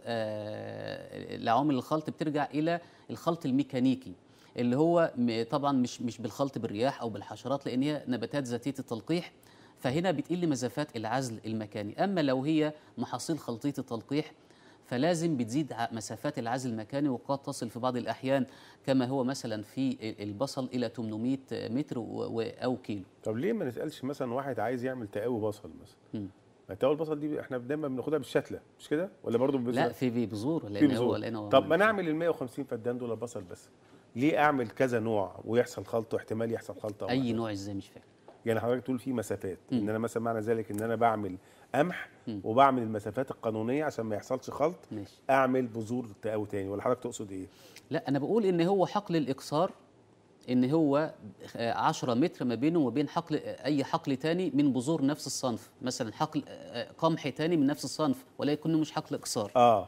العوامل الخلط بترجع الى الخلط الميكانيكي اللي هو طبعا مش بالخلط بالرياح او بالحشرات، لان هي نباتات ذاتيه التلقيح، فهنا بتقل مسافات العزل المكاني. اما لو هي محاصيل خلطيه التلقيح فلازم بتزيد مسافات العزل المكاني، وقد تصل في بعض الاحيان كما هو مثلا في البصل الى 800 متر او كيلو. طب ليه ما نسالش مثلا واحد عايز يعمل تقاوي بصل مثلا؟ تقاوي البصل دي احنا دايما بناخدها بالشتله مش كده ولا برضه لا في بذور لان طب ما نعمل ال 150 فدان دول بصل بس، ليه اعمل كذا نوع ويحصل خلط واحتمال يحصل خلط اي نوع ازاي مش فاهم؟ يعني حضرتك تقول في مسافات ان انا مثلا معنى ذلك ان انا بعمل قمح وبعمل المسافات القانونيه عشان ما يحصلش خلط ماشي. اعمل بذور تقاوي تاني ولا حضرتك تقصد ايه؟ لا انا بقول ان هو حقل الاقصار ان هو 10 متر ما بينه وبين حقل اي حقل تاني من بذور نفس الصنف، مثلا حقل قمح تاني من نفس الصنف ولا يكون مش حقل اقصار.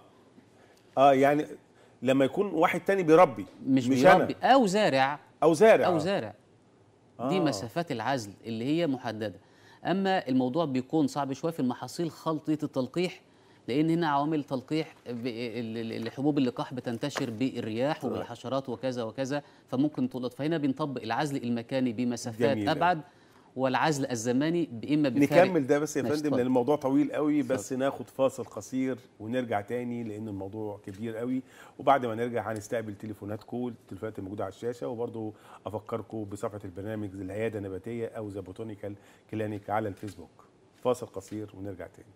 يعني لما يكون واحد تاني بيربي مش بيربي أنا. او زارع دي مسافات العزل اللي هي محدده. اما الموضوع بيكون صعب شويه في المحاصيل خلطيه التلقيح، لان هنا عوامل تلقيح الحبوب اللقاح بتنتشر بالرياح وبالحشرات وكذا وكذا، فممكن تلقط. فهنا بنطبق العزل المكاني بمسافات ابعد والعزل الزماني باما بفارق. نكمل ده بس يا فندم لان الموضوع طويل قوي، بس ناخد فاصل قصير ونرجع تاني لان الموضوع كبير قوي، وبعد ما نرجع هنستقبل تليفوناتكم، التليفونات الموجوده على الشاشه، وبرضه افكركم بصفحه البرنامج العياده النباتيه او ذا بوتانيكال كلينيك على الفيسبوك. فاصل قصير ونرجع تاني.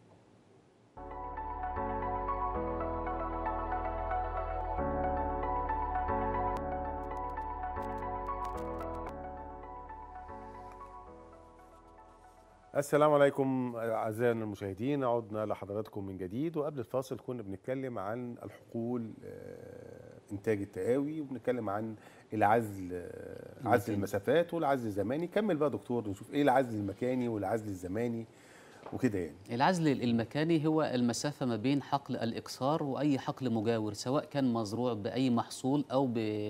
السلام عليكم اعزائنا المشاهدين، عدنا لحضراتكم من جديد. وقبل الفاصل كنا بنتكلم عن الحقول انتاج التقاوي، وبنتكلم عن العزل، عزل المسافات والعزل الزماني. كمل بقى دكتور نشوف ايه العزل المكاني والعزل الزماني وكده. يعني العزل المكاني هو المسافه ما بين حقل الاقصار واي حقل مجاور، سواء كان مزروع باي محصول او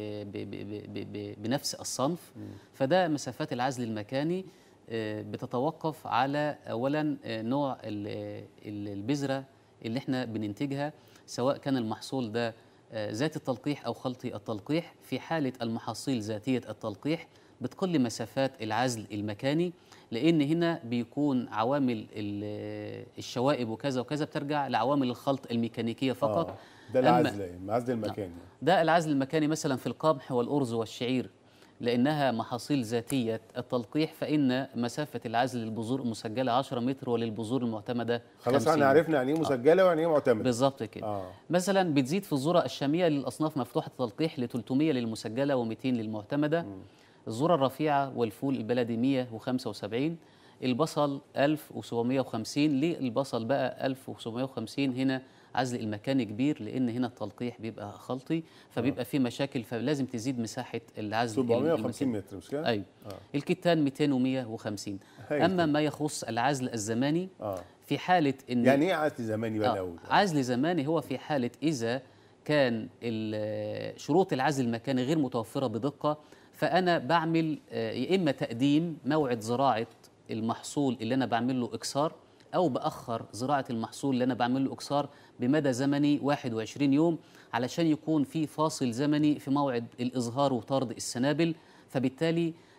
بنفس الصنف. فده مسافات العزل المكاني بتتوقف على اولا نوع البذره اللي احنا بننتجها، سواء كان المحصول ده ذات التلقيح او خلطي التلقيح. في حاله المحاصيل ذاتيه التلقيح بتقل مسافات العزل المكاني، لان هنا بيكون عوامل الشوائب وكذا وكذا بترجع لعوامل الخلط الميكانيكيه فقط. ده العزل المكاني. ده العزل المكاني مثلا في القمح والارز والشعير، لأنها محاصيل ذاتية التلقيح، فإن مسافة العزل للبذور المسجلة 10 متر وللبذور المعتمدة 50 خلاص احنا عرفنا يعني ايه مسجلة ويعني ايه معتمدة. بالظبط كده. مثلا بتزيد في الذرة الشامية للأصناف مفتوحة التلقيح ل 300 للمسجلة و200 للمعتمدة. الذرة الرفيعة والفول البلدي 175. البصل 1750. ليه البصل بقى 1750؟ هنا عزل المكاني كبير، لان هنا التلقيح بيبقى خلطي فبيبقى فيه مشاكل، فلازم تزيد مساحه العزل 750 متر مش كده؟ ايوه. الكتان 200 و150. اما ما يخص العزل الزماني في حاله ان يعني ايه عزل زماني بقى الاول؟ عزل زماني هو في حاله اذا كان شروط العزل المكاني غير متوفره بدقه، فانا بعمل يا اما تقديم موعد زراعه المحصول اللي انا بعمل له اكسار، أو بأخر زراعة المحصول اللي أنا بعمل له إكسار بمدى زمني 21 يوم، علشان يكون في فاصل زمني في موعد الإزهار وطرد السنابل. فبالتالي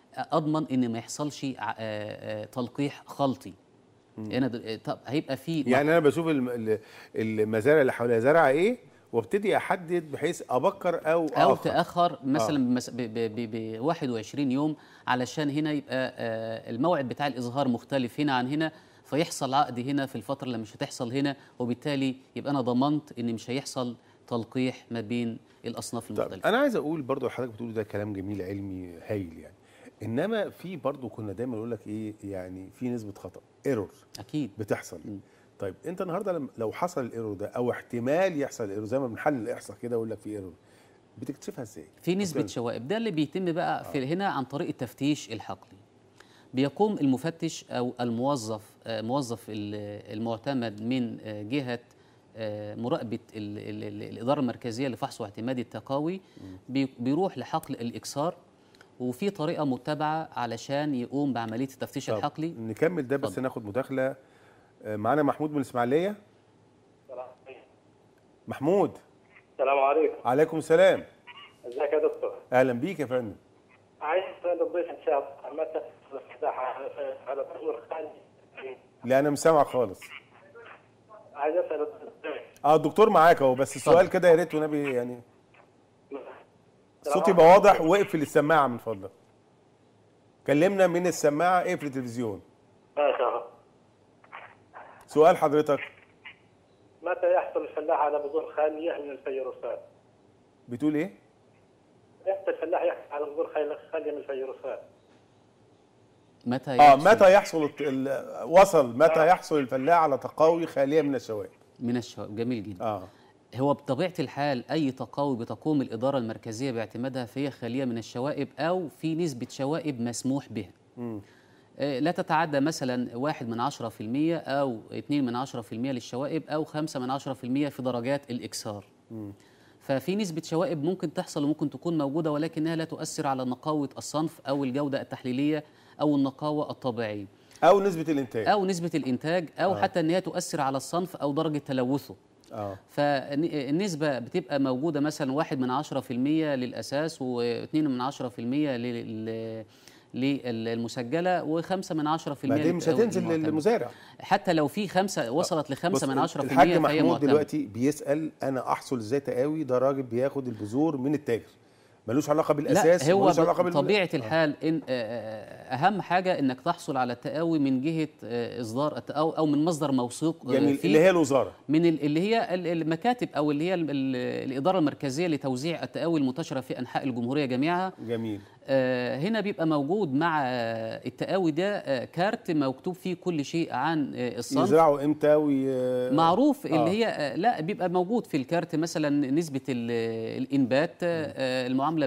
اضمن ان ما يحصلش تلقيح خلطي. هنا طب هيبقى في يعني انا بشوف المزارع اللي حواليها زرع ايه وابتدي احدد بحيث ابكر او او اخر تاخر مثلا ب 21 يوم، علشان هنا يبقى الموعد بتاع الازهار مختلف هنا عن هنا، فيحصل عقد هنا في الفتره اللي مش هتحصل هنا، وبالتالي يبقى انا ضمنت ان مش هيحصل تلقيح ما بين الاصناف المختلفه. انا عايز اقول برضو حضرتك بتقول ده كلام جميل علمي هايل يعني، انما في برضو كنا دايما نقول لك ايه، يعني في نسبه خطا ايرور اكيد بتحصل. طيب انت النهارده لو حصل الايرور ده او احتمال يحصل الايرور زي ما بنحلل الاحصاء كده يقول لك في ايرور، بتكتشفها ازاي؟ في نسبه شوائب. ده اللي بيتم بقى في هنا عن طريق التفتيش الحقلي. بيقوم المفتش او الموظف موظف المعتمد من جهه مراقبه الاداره المركزيه لفحص واعتماد التقاوي، بيروح لحقل الاكسار، وفي طريقه متبعه علشان يقوم بعمليه التفتيش الحقلي. نكمل ده بس ناخد مداخله. معانا محمود من الاسماعيليه. محمود، السلام عليكم. عليكم السلام. ازيك يا دكتور؟ اهلا بيك يا فندم. عايز اسال الضيف ان شاء الله متى الفلاحه على بذور خالي؟ لا انا مش سامعك خالص. عايز اسال الضيف. الدكتور معاك اهو، بس السؤال كده يا ريت ونبي يعني الصوت يبقى واضح، واقفل السماعه من فضلك. كلمنا من السماعه، اقفل التلفزيون. ماشي اهو. سؤال حضرتك. متى يحصل الفلاح على بذور خاليه من الفيروسات؟ بتقول ايه؟ امتى الفلاح يحصل على بذور خاليه من الفيروسات؟ متى يحصل متى يحصل متى يحصل الفلاح على تقاوي خاليه من الشوائب؟ من الشوائب. جميل جدا. هو بطبيعه الحال اي تقاوي بتقوم الاداره المركزيه باعتمادها فهي خاليه من الشوائب او في نسبه شوائب مسموح بها. لا تتعدى مثلا 1/10% أو 2/10% للشوائب أو 5/10% في درجات الإكسار. ففي نسبة شوائب ممكن تحصل وممكن تكون موجودة، ولكنها لا تؤثر على نقاوة الصنف أو الجودة التحليلية أو النقاوة الطبيعية أو نسبة الإنتاج أو حتى أنها تؤثر على الصنف أو درجة تلوثه. فالنسبة بتبقى موجودة مثلا 1/10% للأساس و2/10% للمسجله و5/10% دي مش هتنزل للمزارع. حتى لو في 5 وصلت ل5/10% الحاج محمود دلوقتي بيسال انا احصل ازاي تقاوي؟ ده راجل بياخد البذور من التاجر، ملوش علاقه بالاساس. لا، هو طبيعه الحال ان اهم حاجه انك تحصل على التقاوي من جهه اصدار التقاوي او من مصدر موثوق جميل فيه، اللي هي الوزاره، من اللي هي المكاتب او اللي هي الاداره المركزيه لتوزيع التقاوي المنتشره في انحاء الجمهوريه جميعها. جميل. هنا بيبقى موجود مع التقاوي ده كارت مكتوب فيه كل شيء عن الصنف، يزرعوا امتى معروف اللي هي لا بيبقى موجود في الكارت مثلا نسبه الانبات، المعامله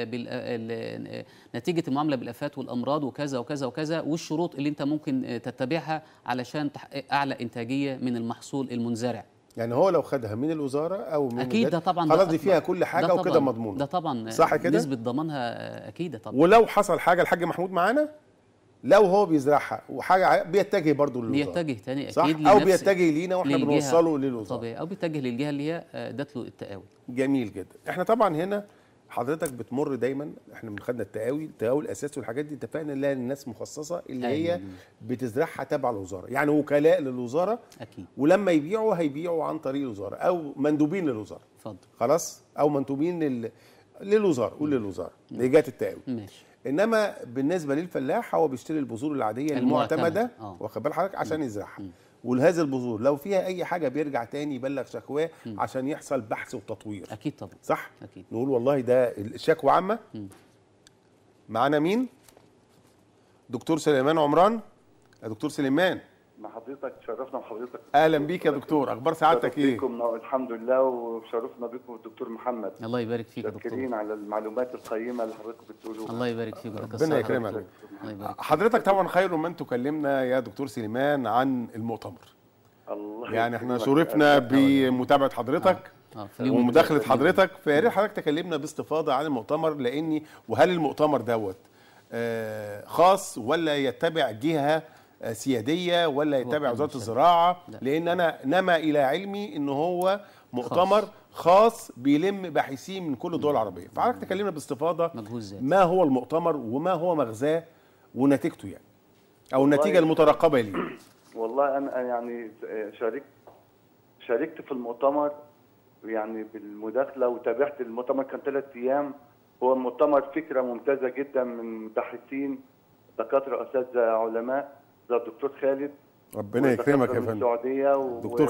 نتيجه المعامله بالافات والامراض وكذا وكذا وكذا، والشروط اللي انت ممكن تتبعها علشان تحقق اعلى انتاجيه من المحصول المنزرع. يعني هو لو خدها من الوزاره او من اكيد ده طبعا خلاص دي فيها كل حاجه وكده مضمونه. ده طبعا صح كده، نسبه ضمانها اكيد طبعا. ولو حصل حاجه الحاج محمود معانا، لو هو بيزرعها وحاجه بيتجه برضه للوزاره، بيتجه تاني اكيد صح؟ او بيتجه لينا واحنا بنوصله للوزاره طبيعي، او بيتجه للجهه اللي هي ادت له التقاوي. جميل جدا. احنا طبعا هنا حضرتك بتمر دايما، احنا من خدنا التقاوي الاساس والحاجات دي، اتفقنا نلاقي الناس مخصصه اللي هي بتزرعها تبع الوزاره، يعني وكلاء للوزاره اكيد، ولما يبيعوا هيبيعوا عن طريق الوزاره او مندوبين للوزاره. اتفضل. خلاص، او مندوبين للوزاره، قول للوزاره لإيجاد التقاوي. ماشي. انما بالنسبه للفلاح هو بيشتري البذور العاديه المعتمده، واخد بال حضرتك، عشان يزرعها. ولهذه البذور لو فيها اي حاجه بيرجع تاني يبلغ شكواه عشان يحصل بحث وتطوير. اكيد طبعا. صح؟ اكيد. نقول والله ده الشكوى عامه. معانا مين؟ دكتور سليمان عمران. يا دكتور سليمان، مع حضرتك، شرفنا بحضرتك. اهلا بيك يا دكتور، اخبار سعادتك ايه؟ الحمد لله، وشرفنا بكم الدكتور محمد. الله يبارك فيك يا دكتور، شاكرين على المعلومات القيمه اللي حضرتك بتقولوها. الله يبارك فيك، ربنا يكرمك. حضرتك طبعا خير من تكلمنا يا دكتور سليمان عن المؤتمر. الله يعني احنا شرفنا بمتابعه حضرتك ومداخله حضرتك، فيا ريت حضرتك تكلمنا باستفاضه عن المؤتمر، لاني وهل المؤتمر دوت خاص ولا يتبع جهه سياديه ولا يتبع وزاره الزراعه؟ لان انا نما الى علمي ان هو مؤتمر خاص بيلم باحثين من كل الدول العربيه. فحضرتك تكلمنا باستفاضه مجهود ذاتي. ما هو المؤتمر وما هو مغزاه ونتيجته يعني، او والله النتيجه المترقبه ليه. والله انا يعني شاركت في المؤتمر يعني بالمداخله، وتابعت المؤتمر. كان 3 ايام. هو المؤتمر فكره ممتازه جدا من باحثين، دكاتره، اساتذه، علماء زي الدكتور خالد. ربنا يكرمك يا من فندم. السعوديه دكتور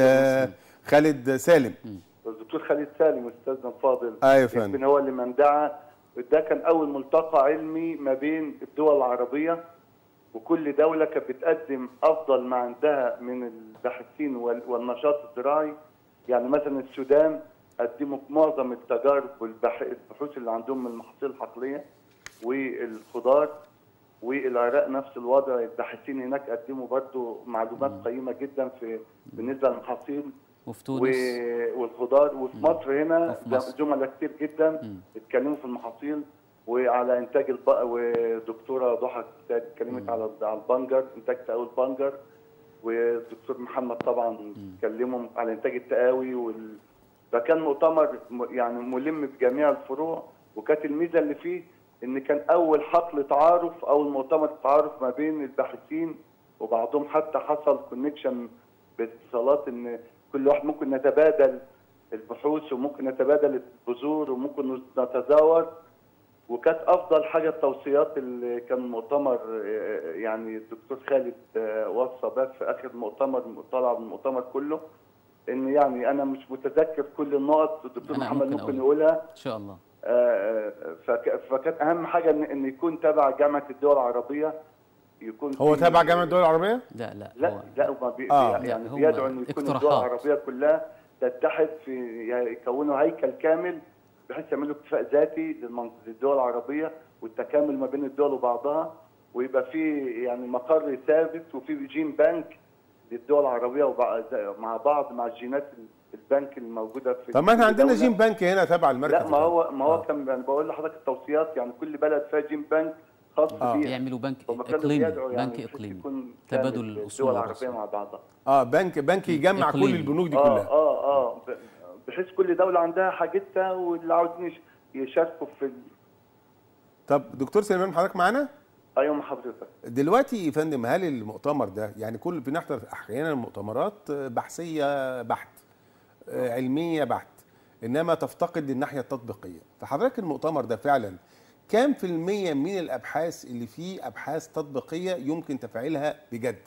خالد سالم. الدكتور خالد سالم استاذنا الفاضل. ايوه يا فندم. يمكن هو اللي من دعا. ده كان اول ملتقى علمي ما بين الدول العربيه، وكل دوله كانت بتقدم افضل ما عندها من الباحثين والنشاط الزراعي. يعني مثلا السودان قدموا معظم التجارب والبحوث اللي عندهم من المحاصيل الحقليه والخضار، والعراق نفس الوضع. الباحثين هناك قدموا برضه معلومات قيمه جدا بالنسبه للمحاصيل وفي تونس والخضار. وفي مصر هنا وفي مصر. زملاء كتير جدا اتكلموا في المحاصيل وعلى انتاج ودكتوره ضحى اتكلمت على البنجر، انتاج تقاوي البنجر. والدكتور محمد طبعا اتكلموا على انتاج التقاوي فكان مؤتمر يعني ملم بجميع الفروع. وكانت الميزه اللي فيه ان كان اول حقل تعارف، اول مؤتمر تعارف ما بين الباحثين وبعضهم، حتى حصل كونكشن باتصالات ان كل واحد ممكن نتبادل البحوث وممكن نتبادل البذور وممكن نتزاور. وكانت افضل حاجه التوصيات اللي كان المؤتمر يعني الدكتور خالد وصى بها في اخر المؤتمر، طلع من المؤتمر كله. ان يعني انا مش متذكر كل النقط، الدكتور محمد ممكن يقولها ان شاء الله. فكانت اهم حاجه ان يكون تبع جامعه الدول العربيه. يكون هو تابع جامعه الدول العربيه؟ لا يعني بيدعو ان يكون الدول العربيه كلها تتحد يكونوا هيكل كامل بحيث يعملوا اكتفاء ذاتي للدول العربيه والتكامل ما بين الدول وبعضها، ويبقى في يعني مقر ثابت وفي جين بانك للدول العربيه مع بعض مع الجينات البنك الموجوده في. طب ما احنا عندنا جين بانك هنا تبع المركز. لا ما هو كان انا بقول لحضرتك التوصيات، يعني كل بلد فيها جين بانك خاص بيها. يعملوا بنك اقليمي، بنك اقليمي تبادل الاصول الدول العربيه مع بعضها. بنك يجمع كل البنوك دي كلها. بحيث كل دوله عندها حاجتها واللي عاوزين يشاركوا في طب دكتور سليمان حضرتك معانا؟ ايوه مع حضرتك. دلوقتي يا فندم هل المؤتمر ده يعني بنحضر احيانا مؤتمرات بحثيه بحت، علميه بحت، انما تفتقد للناحيه التطبيقيه. فحضرتك المؤتمر ده فعلا كام في المية من الابحاث اللي فيه ابحاث تطبيقيه يمكن تفعيلها بجد؟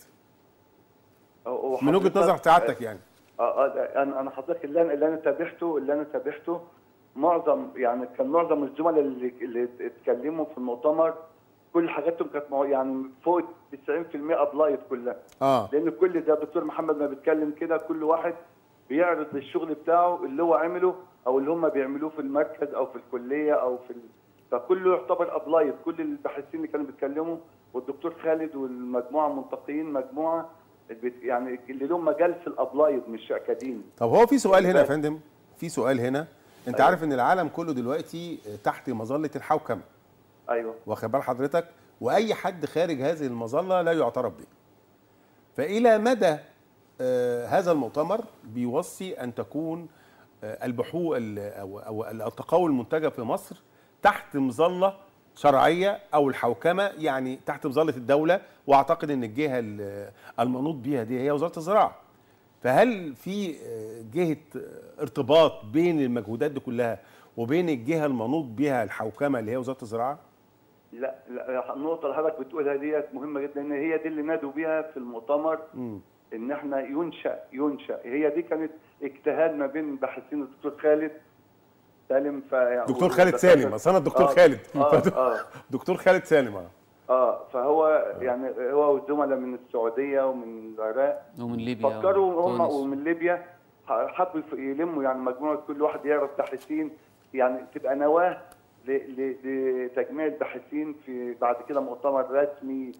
من وجهه نظر سعادتك يعني. انا حضرتك اللي انا تابعته كان معظم الزملاء اللي اتكلموا في المؤتمر كل حاجاتهم كانت يعني فوق 90% ابلايد كلها. لان كل ده الدكتور محمد ما بيتكلم كده، كل واحد بيعرض الشغل بتاعه اللي هو عمله او اللي هم بيعملوه في المركز او في الكليه او فكله يعتبر ابلايد. كل الباحثين اللي كانوا بيتكلموا والدكتور خالد والمجموعه المنتقين مجموعه يعني اللي لهم مجال في الابلايد مش اكاديمي. طب هو في سؤال هنا يا فندم، في سؤال هنا. انت عارف ان العالم كله دلوقتي تحت مظله الحوكمه. ايوه واخد بال حضرتك؟ واي حد خارج هذه المظله لا يعترف به. فالى مدى هذا المؤتمر بيوصي ان تكون البحوث او التقاوي المنتجه في مصر تحت مظله شرعيه او الحوكمه، يعني تحت مظله الدوله. واعتقد ان الجهه المنوط بيها دي هي وزاره الزراعه. فهل في جهه ارتباط بين المجهودات دي كلها وبين الجهه المنوط بها الحوكمه اللي هي وزاره الزراعه؟ لا النقطه اللي حضرتك بتقولها ديت مهمه جدا، ان هي دي اللي نادوا بيها في المؤتمر. ان احنا ينشا هي دي كانت اجتهاد ما بين باحثين الدكتور خالد سالم. دكتور خالد سالم، اصل انا الدكتور خالد. دكتور خالد سالم. فهو يعني هو والزملاء من السعوديه ومن العراق ومن ليبيا فكروا هم ومن ليبيا حبوا يلموا يعني مجموعه كل واحد يعرف باحثين، يعني تبقى نواه لتجميع الباحثين في بعد كده مؤتمر رسمي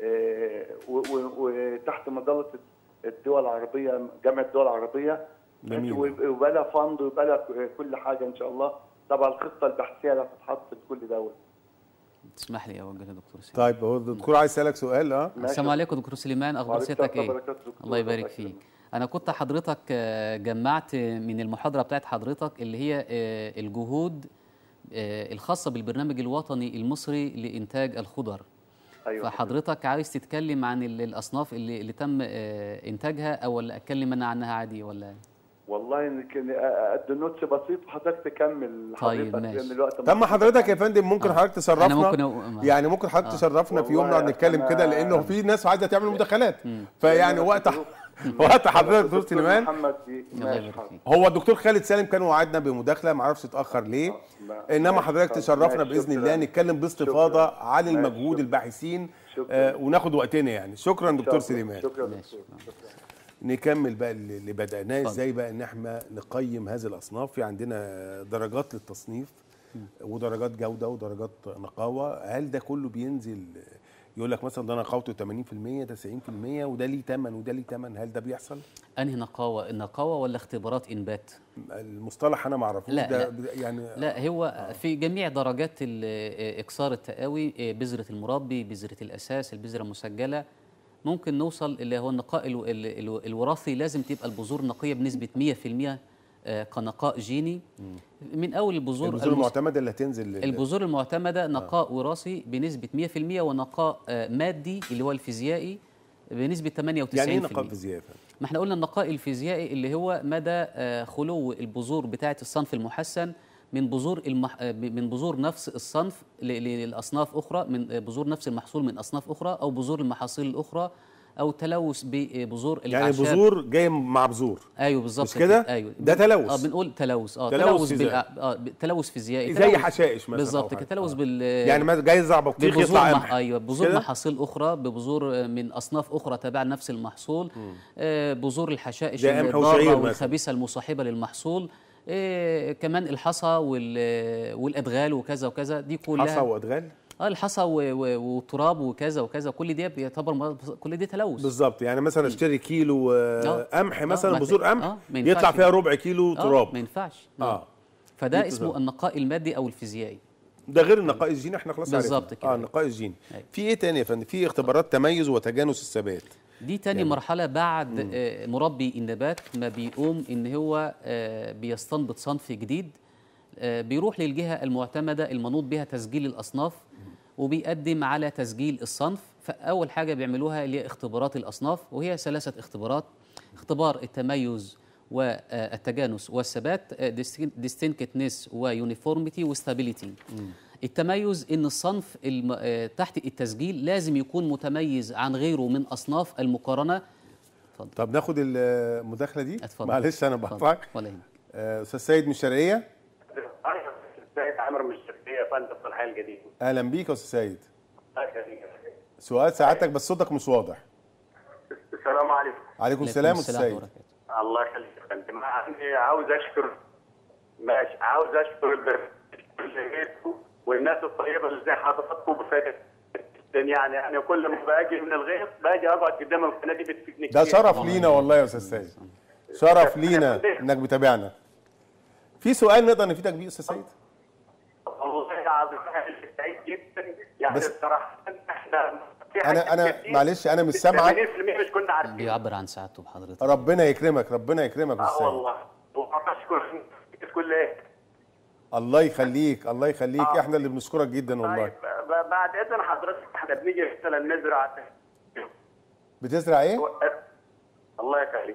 وتحت مظله الدول العربيه، جامعه الدول العربيه، ويبقى لها فند ويبقى لها كل حاجه ان شاء الله. طبعا الخطه البحثيه اللي هتتحط لكل دوله. تسمح لي اوجه لدكتور سليمان. طيب هو الدكتور عايز يسالك سؤال. السلام عليكم دكتور سليمان، اخبار سيادتك ايه؟ الله يبارك فيك. انا كنت حضرتك جمعت من المحاضره بتاعت حضرتك اللي هي الجهود الخاصه بالبرنامج الوطني المصري لانتاج الخضر. ايوه فحضرتك عايز تتكلم عن الاصناف اللي تم انتاجها، او ولا اتكلم انا عنها عادي ولا؟ والله يمكن قد نوتس بسيط وحضرتك تكمل طيب حضرتك، ماشي. لان الوقت طب ما حضرتك يا فندم ممكن حضرتك تشرفنا، أنا ممكن يعني ممكن حضرتك تشرفنا في يوم والله نقعد نتكلم أنا- كده، لانه في ناس عايزه تعمل مداخلات. فيعني وقت حضرتك دكتور سليمان. محمد الله ماشي يبارك حاضر. فيك. هو الدكتور خالد سالم كان وعدنا بمداخله، ما اعرفش اتاخر ليه، انما حضرتك تشرفنا باذن الله، نتكلم باستفاضه عن المجهود الباحثين وناخد وقتنا يعني. شكرا دكتور سليمان. شكرا ماشي. دكتور. نكمل بقى اللي بدأناه ازاي بقى ان احنا نقيم هذه الاصناف. في عندنا درجات للتصنيف ودرجات جوده ودرجات نقاوه. هل ده كله بينزل يقول لك مثلا ده نقاوته 80% ده 90% وده ليه ثمن وده ليه ثمن؟ هل ده بيحصل؟ انهي نقاوه، النقاوه ولا اختبارات انبات؟ المصطلح انا ما اعرفوش. لا، ده لا. يعني لا، هو في جميع درجات اكسار التقاوي، بذره المربي، بذره الاساس، البذره المسجله، ممكن نوصل اللي هو النقاء الوراثي. لازم تبقى البذور نقيه بنسبه 100% كنقاء جيني. من اول البذور المعتمده اللي هتنزل البذور المعتمده نقاء وراثي بنسبه 100%، ونقاء مادي اللي هو الفيزيائي بنسبه 98%. يعني ايه نقاء فيزيائي؟ ما احنا قلنا النقاء الفيزيائي اللي هو مدى خلو البذور بتاعه الصنف المحسن من بذور نفس الصنف للاصناف اخرى، من بذور نفس المحصول من اصناف اخرى، او بذور المحاصيل الاخرى، او تلوث ببذور يعني الاعشاب. بذور جاي مع بذور. ايوه بالظبط مش كده؟ ايوه ده تلوث. بنقول تلوث. تلوث فيزيائي. زي حشائش مثلا بالظبط كده. تلوث يعني ما جاي يزرع بطيخ يطلع قمح. ايوه بذور محاصيل اخرى، ببذور من اصناف اخرى تابعه لنفس المحصول. بذور الحشائش الضاره والخبيثه المصاحبه للمحصول. كمان الحصى والادغال وكذا وكذا، دي كلها حصى وادغال. الحصى والتراب وكذا وكذا، كل دي بيعتبر كل دي تلوث. بالظبط. يعني مثلا اشتري كيلو قمح مثلا، بذور قمح يطلع فيها ربع كيلو تراب. ما ينفعش. فده اسمه النقاء المادي او الفيزيائي. ده غير النقاء الجيني، احنا خلاص عرفنا. بالظبط كده. النقاء الجيني. في ايه تاني يا فندم؟ في اختبارات تميز وتجانس الثبات. دي تاني مرحلة بعد مربي النبات ما بيقوم ان هو بيستنبط صنف جديد، بيروح للجهة المعتمدة المنوط بها تسجيل الأصناف، وبيقدم على تسجيل الصنف. فأول حاجة بيعملوها اللي هي اختبارات الأصناف، وهي 3 اختبارات: اختبار التميز والتجانس والثبات، distinctness ويونيفورميتي وستابيليتي. التميز ان الصنف تحت التسجيل لازم يكون متميز عن غيره من اصناف المقارنه. اتفضل. طب ناخد المداخله دي. اتفضل. معلش انا بقطعك. ولا يهمك. استاذ سيد من الشرقيه. ايوه سيد عمرو من الشرقيه يا فندم في الحياه الجديده. اهلا بيك يا استاذ سيد. سؤال سعادتك بس صوتك مش واضح. السلام عليكم. عليكم السلام استاذ سيد. الله يخليك يا فندم. عاوز اشكر البرنامج والناس الطيبه اللي زي حضراتكم بفائده. يعني كل ما باجي من الغيط باجي اقعد قدام القناه دي بتفيدني ده كتير. شرف لينا والله يا استاذ سيد. شرف لينا انك بتابعنا. في سؤال نقدر نفيدك بيه استاذ سيد؟ والله العظيم سعيد جدا يعني الصراحه. انا معلش انا مش سامعك. 80% مش كنا عارفين. بيعبر عن سعادته بحضرتك. ربنا يكرمك ربنا يكرمك يا استاذ سيد. والله واشكر كل ايه. الله يخليك الله يخليك. احنا اللي بنشكرك جدا والله. طيب بعد اذن حضرتك احنا بنيجي مثلا نزرع. بتزرع ايه؟ الله يخليك.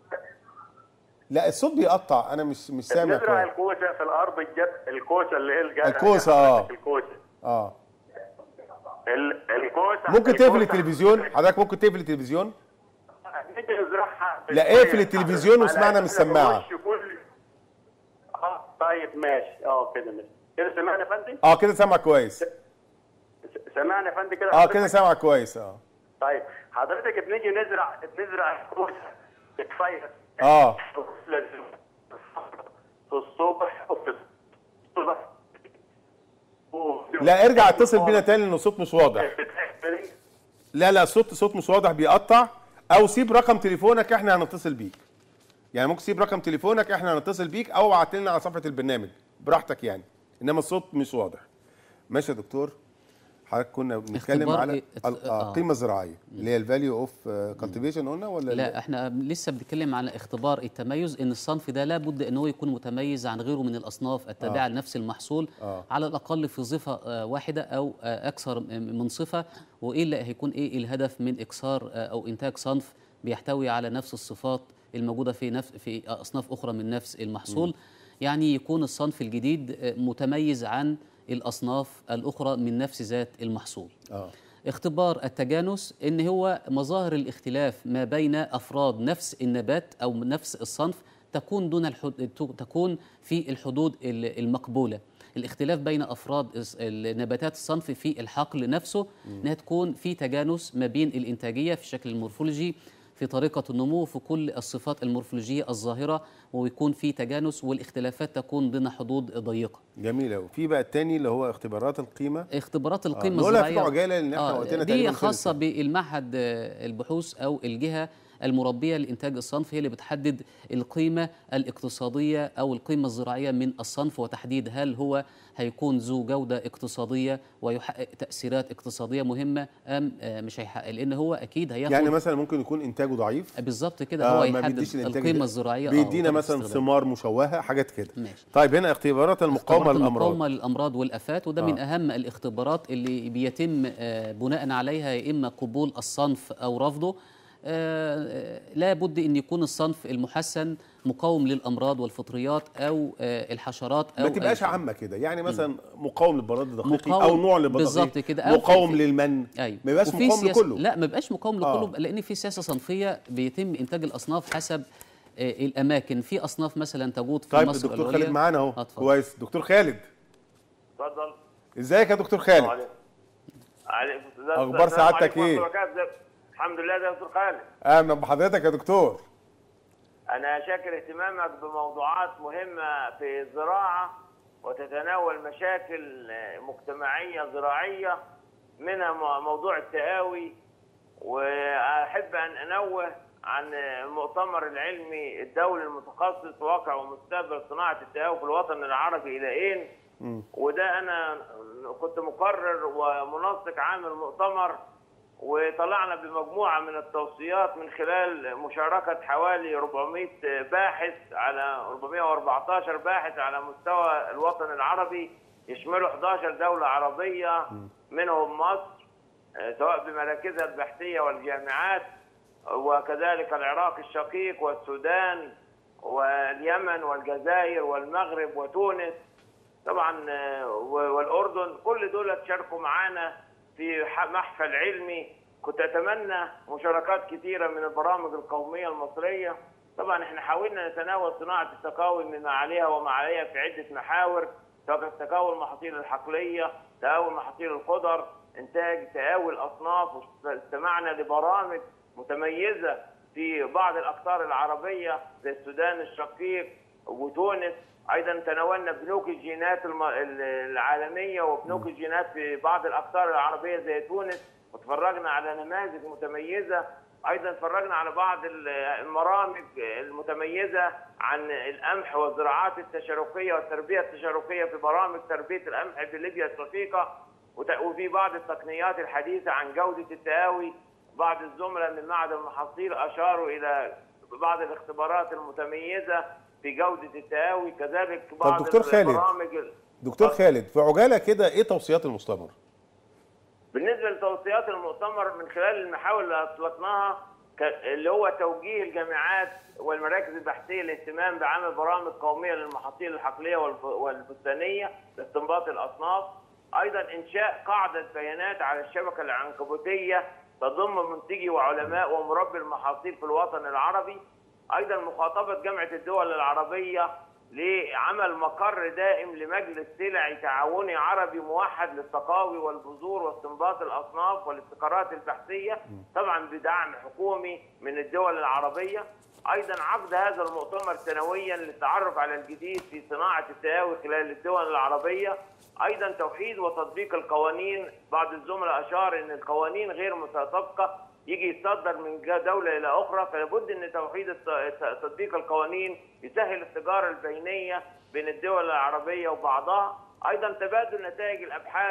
لا الصوت بيقطع، انا مش سامع. نزرع الكوسه في الارض الكوسه اللي هي الكوسه. الكوسه. الكوسه. ممكن تقفل التلفزيون حضرتك؟ ممكن تقفل التلفزيون؟ نيجي نزرعها. لا اقفل التلفزيون واسمعنا من السماعه. طيب ماشي. كده ماشي. كده سمعنا يا فندم؟ كده سامعك كويس. سمعنا يا فندم كده؟ كده سامعك كويس. طيب حضرتك بنيجي نزرع الكوسه بتفيض في الصبح وفي الصبح. لا ارجع اتصل بينا تاني لان الصوت مش واضح. لا الصوت مش واضح بيقطع. او سيب رقم تليفونك احنا هنتصل بيك. يعني ممكن تسيب رقم تليفونك احنا هنتصل بيك، او ابعت لنا على صفحه البرنامج براحتك يعني، انما الصوت مش واضح. ماشي يا دكتور. حضرتك كنا بنتكلم اختبار على القيمه الزراعيه اللي هي الفاليو اوف كالتيفيشن قلنا ولا لا، احنا لسه بنتكلم على اختبار التميز، ان الصنف ده لابد ان هو يكون متميز عن غيره من الاصناف التابعه لنفس المحصول على الاقل في صفه واحده او اكثر من صفه. وايه اللي هيكون ايه الهدف من اكسار او انتاج صنف بيحتوي على نفس الصفات الموجوده في اصناف اخرى من نفس المحصول. يعني يكون الصنف الجديد متميز عن الاصناف الاخرى من نفس ذات المحصول. اختبار التجانس ان هو مظاهر الاختلاف ما بين افراد نفس النبات او نفس الصنف تكون في الحدود المقبوله. الاختلاف بين افراد نباتات الصنف في الحقل نفسه انها تكون في تجانس ما بين الانتاجيه في الشكل المورفولوجي، في طريقة النمو، في كل الصفات المورفولوجية الظاهرة، ويكون في تجانس والاختلافات تكون ضمن حدود ضيقة. جميل قوي. في بقى الثاني اللي هو اختبارات القيمة. اختبارات القيمة نقولها الزراعية في عجالة لان احنا وقتنا دي خاصة بالمعهد البحوث أو الجهة المربية لإنتاج الصنف، هي اللي بتحدد القيمة الاقتصادية أو القيمة الزراعية من الصنف، وتحديد هل هو هيكون ذو جودة اقتصادية ويحقق تأثيرات اقتصادية مهمة أم مش هيحقق، لأن هو أكيد هياخد يعني مثلا ممكن يكون إنتاجه ضعيف بالظبط كده. هو يحدد القيمة الزراعية، بيدينا مثلا ثمار مشوهة، حاجات كده. ماشي. طيب هنا اختبارات المقاومة للأمراض. المقاومة للأمراض والآفات، وده من أهم الاختبارات اللي بيتم بناء عليها يا إما قبول الصنف أو رفضه. لا بد أن يكون الصنف المحسن مقاوم للأمراض والفطريات أو الحشرات أو ما تبقاش عامة كده، يعني مثلا مقاوم للبراد الدقيقي أو نوع للبطاطين بالظبط كده، مقاوم للمن. أيوة. ما يبقاش مقاوم لكله. لا، ما يبقاش مقاوم لكله لأن في سياسة صنفية بيتم إنتاج الأصناف حسب الأماكن. في أصناف مثلا توجد في طيب مصر. الدكتور خالد معانا أهو. كويس. دكتور خالد، اتفضل. ازيك يا دكتور خالد؟ اخبار سعادتك ايه؟ الحمد لله يا دكتور خالد. اهلا بحضرتك يا دكتور. انا شاكر اهتمامك بموضوعات مهمه في الزراعه وتتناول مشاكل مجتمعيه زراعيه، منها موضوع التقاوي. واحب ان انوه عن المؤتمر العلمي الدولي المتخصص واقع ومستقبل صناعه التقاوي في الوطن العربي الى اين. وده انا كنت مقرر ومنسق عام المؤتمر، وطلعنا بمجموعه من التوصيات من خلال مشاركه حوالي 400 باحث على 414 باحث على مستوى الوطن العربي، يشملوا 11 دوله عربيه منهم مصر سواء بمراكزها البحثيه والجامعات، وكذلك العراق الشقيق والسودان واليمن والجزائر والمغرب وتونس طبعا والاردن. كل دول شاركوا معانا في محفل علمي. كنت اتمنى مشاركات كثيره من البرامج القوميه المصريه. طبعا احنا حاولنا نتناول صناعه التقاوي مما عليها وما عليها في عده محاور، سواء تقاوي المحاصيل الحقليه، تقاوي محاصيل الخضر، انتاج تقاوي الاصناف. واستمعنا لبرامج متميزه في بعض الاقطار العربيه زي السودان الشقيق وتونس. ايضا تناولنا بنوك الجينات العالميه وبنوك الجينات في بعض الاقطار العربيه زي تونس، وتفرجنا على نماذج متميزه. ايضا تفرجنا على بعض المرامج المتميزه عن القمح والزراعات التشاركيه والتربيه التشاركيه في برامج تربيه القمح في ليبيا الشقيقه، وفي بعض التقنيات الحديثه عن جوده التقاوي. بعض الزملاء من معهد المحاصيل اشاروا الى بعض الاختبارات المتميزه في جودة التقاوي، كذلك بعض البرامج. دكتور خالد، في عجالة كده ايه توصيات المؤتمر؟ بالنسبة لتوصيات المؤتمر من خلال المحاور اللي اطلقناها، اللي هو توجيه الجامعات والمراكز البحثية للاهتمام بعمل برامج قومية للمحاصيل الحقلية والبستانية لاستنباط الأصناف. أيضا إنشاء قاعدة بيانات على الشبكة العنكبوتية تضم منتجي وعلماء ومربي المحاصيل في الوطن العربي. أيضا مخاطبة جامعة الدول العربية لعمل مقر دائم لمجلس سلعي تعاوني عربي موحد للتقاوي والبذور واستنباط الأصناف والابتكارات البحثية، طبعا بدعم حكومي من الدول العربية. أيضا عقد هذا المؤتمر سنويا للتعرف على الجديد في صناعة التقاوي خلال الدول العربية. أيضا توحيد وتطبيق القوانين. بعض الزملاء أشار أن القوانين غير متطابقة، يجي يصدر من دولة إلى أخرى، فلابد أن توحيد تطبيق القوانين يسهل التجارة البينية بين الدول العربية وبعضها. أيضا تبادل نتائج الأبحاث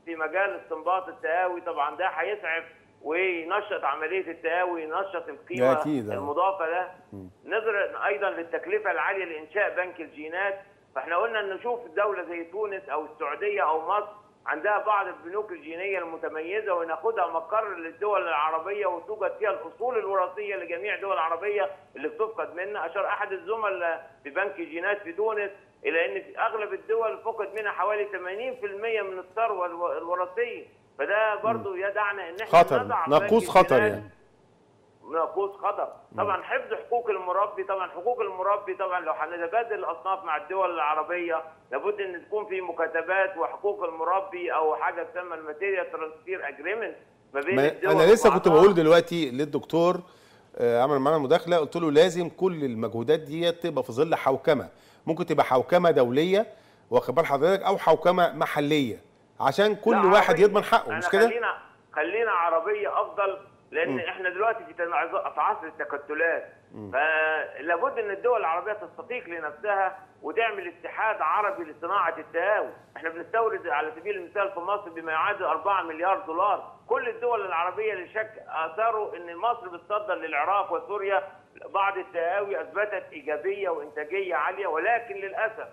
في مجال استنباط التقاوي. طبعا ده هيسعف وينشط عمليه التقاوي، وينشط القيمه المضافه ده. نظرا ايضا للتكلفه العاليه لانشاء بنك الجينات، فاحنا قلنا ان نشوف دوله زي تونس او السعوديه او مصر عندها بعض البنوك الجينيه المتميزه، وناخدها مقر للدول العربيه وتوجد فيها الاصول الوراثيه لجميع الدول العربيه اللي بتفقد منها. اشار احد الزملاء في بنك جينات في تونس الى ان في اغلب الدول فقد منها حوالي 80% من الثروه الوراثيه، فده برضه يدعنا ان احنا خطر، ناقوس خطر يعني. ناقوس خطر. طبعا حفظ حقوق المربي، طبعا حقوق المربي طبعا لو هنتبادل الاصناف مع الدول العربيه لابد ان تكون في مكاتبات وحقوق المربي او حاجه تسمى الماتيريال ترانسفير اجريمنت ما بين الدول. انا لسه كنت بقول دلوقتي للدكتور عمل معانا مداخله، قلت له لازم كل المجهودات دي تبقى في ظل حوكمه، ممكن تبقى حوكمه دوليه واخد بال حضرتك او حوكمه محليه عشان كل واحد يضمن حقه، مش كده؟ خلينا عربيه افضل، لان احنا دلوقتي في عصر التكتلات، فلابد ان الدول العربيه تستطيق لنفسها وتعمل اتحاد عربي لصناعه التقاوي. احنا بنستورد على سبيل المثال في مصر بما يعادل 4 مليار دولار. كل الدول العربيه لشك اثاروا ان مصر بتصدر للعراق وسوريا بعض التقاوي اثبتت ايجابيه وانتاجيه عاليه، ولكن للاسف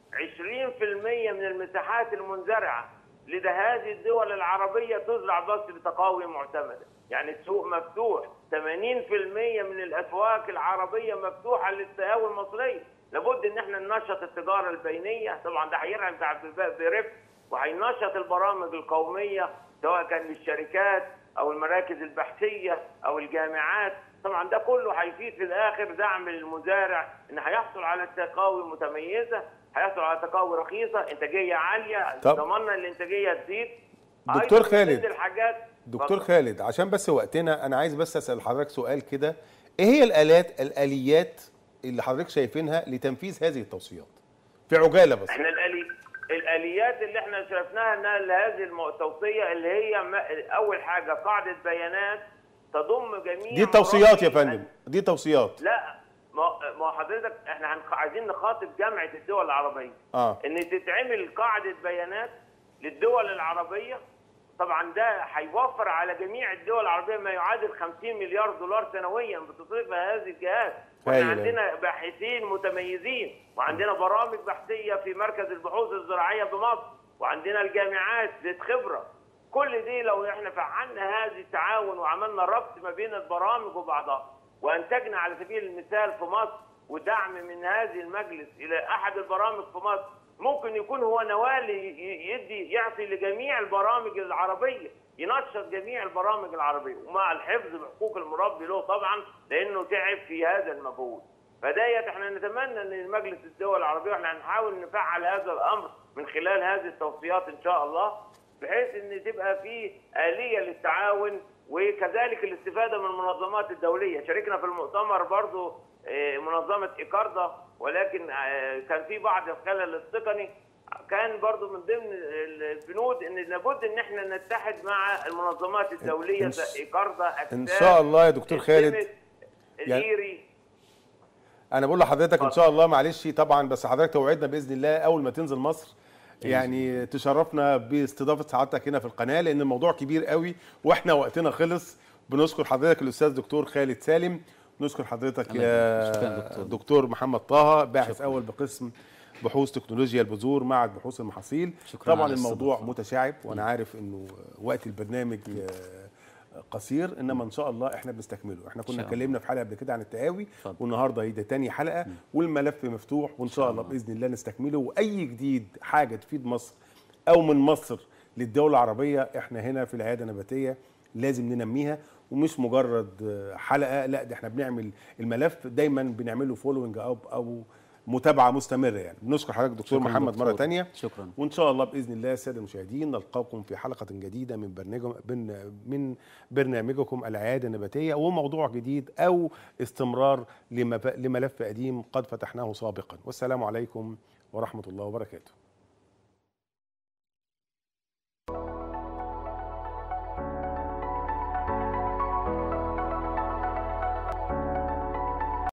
20% من المساحات المنزرعه لدى هذه الدول العربيه تزرع بس بتقاوي معتمده. يعني السوق مفتوح، 80% من الاسواق العربيه مفتوحه للتقاوي المصريه. لابد ان احنا ننشط التجاره البينيه، طبعا ده هيرجع برفق، وهينشط البرامج القوميه سواء كان للشركات او المراكز البحثيه او الجامعات. طبعا ده كله هيفيد في الاخر دعم للمزارع ان هيحصل على تقاوي متميزه، هيحصل على تقاوي رخيصه، انتاجيه عاليه، ضمننا الانتاجيه تزيد. دكتور خالد، دكتور خالد عشان بس وقتنا انا عايز بس اسال حضرتك سؤال كده، ايه هي الاليات اللي حضرتك شايفينها لتنفيذ هذه التوصيات في عجاله بس؟ احنا الاليات اللي احنا شفناها انها لهذه التوصيه اللي هي اول حاجه قاعده بيانات تضم جميع دي توصيات يا فندم، دي توصيات. لا ما حضرتك احنا عايزين نخاطب جامعه الدول العربيه ان تتعمل قاعده بيانات للدول العربيه. طبعا ده هيوفر على جميع الدول العربيه ما يعادل 50 مليار دولار سنويا بتصرفها هذه الجهات. واحنا عندنا باحثين متميزين، وعندنا برامج بحثيه في مركز البحوث الزراعيه بمصر، وعندنا الجامعات ذات خبره. كل دي لو احنا فعلنا هذا التعاون وعملنا ربط ما بين البرامج وبعضها، وانتجنا على سبيل المثال في مصر ودعم من هذه المجلس الى احد البرامج في مصر، ممكن يكون هو نوال يعطي لجميع البرامج العربيه، ينشط جميع البرامج العربيه، ومع الحفظ بحقوق المربي له طبعا لانه تعب في هذا المجهود. فديت احنا نتمنى ان مجلس الدول العربيه، واحنا هنحاول نفعل هذا الامر من خلال هذه التوصيات ان شاء الله، بحيث ان تبقى في آلية للتعاون، وكذلك الاستفاده من المنظمات الدوليه. شاركنا في المؤتمر برضو منظمه إيكاردا، ولكن كان في بعض الخلل التقني، كان برضو من ضمن البنود ان لابد ان احنا نتحد مع المنظمات الدوليه إيكاردا، ان شاء الله يا دكتور خالد. الإيري. انا بقول لحضرتك ان شاء الله، معلش طبعا، بس حضرتك توعدنا باذن الله اول ما تنزل مصر يعني تشرفنا باستضافه سعادتك هنا في القناه، لان الموضوع كبير قوي واحنا وقتنا خلص. بنشكر حضرتك الاستاذ دكتور خالد سالم، نشكر حضرتك يا دكتور محمد طه، باحث اول بقسم بحوث تكنولوجيا البذور معهد بحوث المحاصيل. طبعا الموضوع متشعب وانا عارف انه وقت البرنامج قصير، انما ان شاء الله احنا بنستكمله. احنا كنا اتكلمنا في حلقه قبل كده عن التقاوي، والنهارده هي تاني حلقه، والملف مفتوح وان شاء الله باذن الله نستكمله. واي جديد حاجه تفيد مصر او من مصر للدول العربيه، احنا هنا في العياده النباتيه لازم ننميها، ومش مجرد حلقه، لا ده احنا بنعمل الملف دايما بنعمله فولوينج او متابعه مستمره. يعني بنشكر حضرتك دكتور محمد مره ثانيه، شكرا. وان شاء الله باذن الله الساده المشاهدين نلقاكم في حلقه جديده من برنامجكم العياده النباتيه، وموضوع جديد او استمرار لملف قديم قد فتحناه سابقا. والسلام عليكم ورحمه الله وبركاته.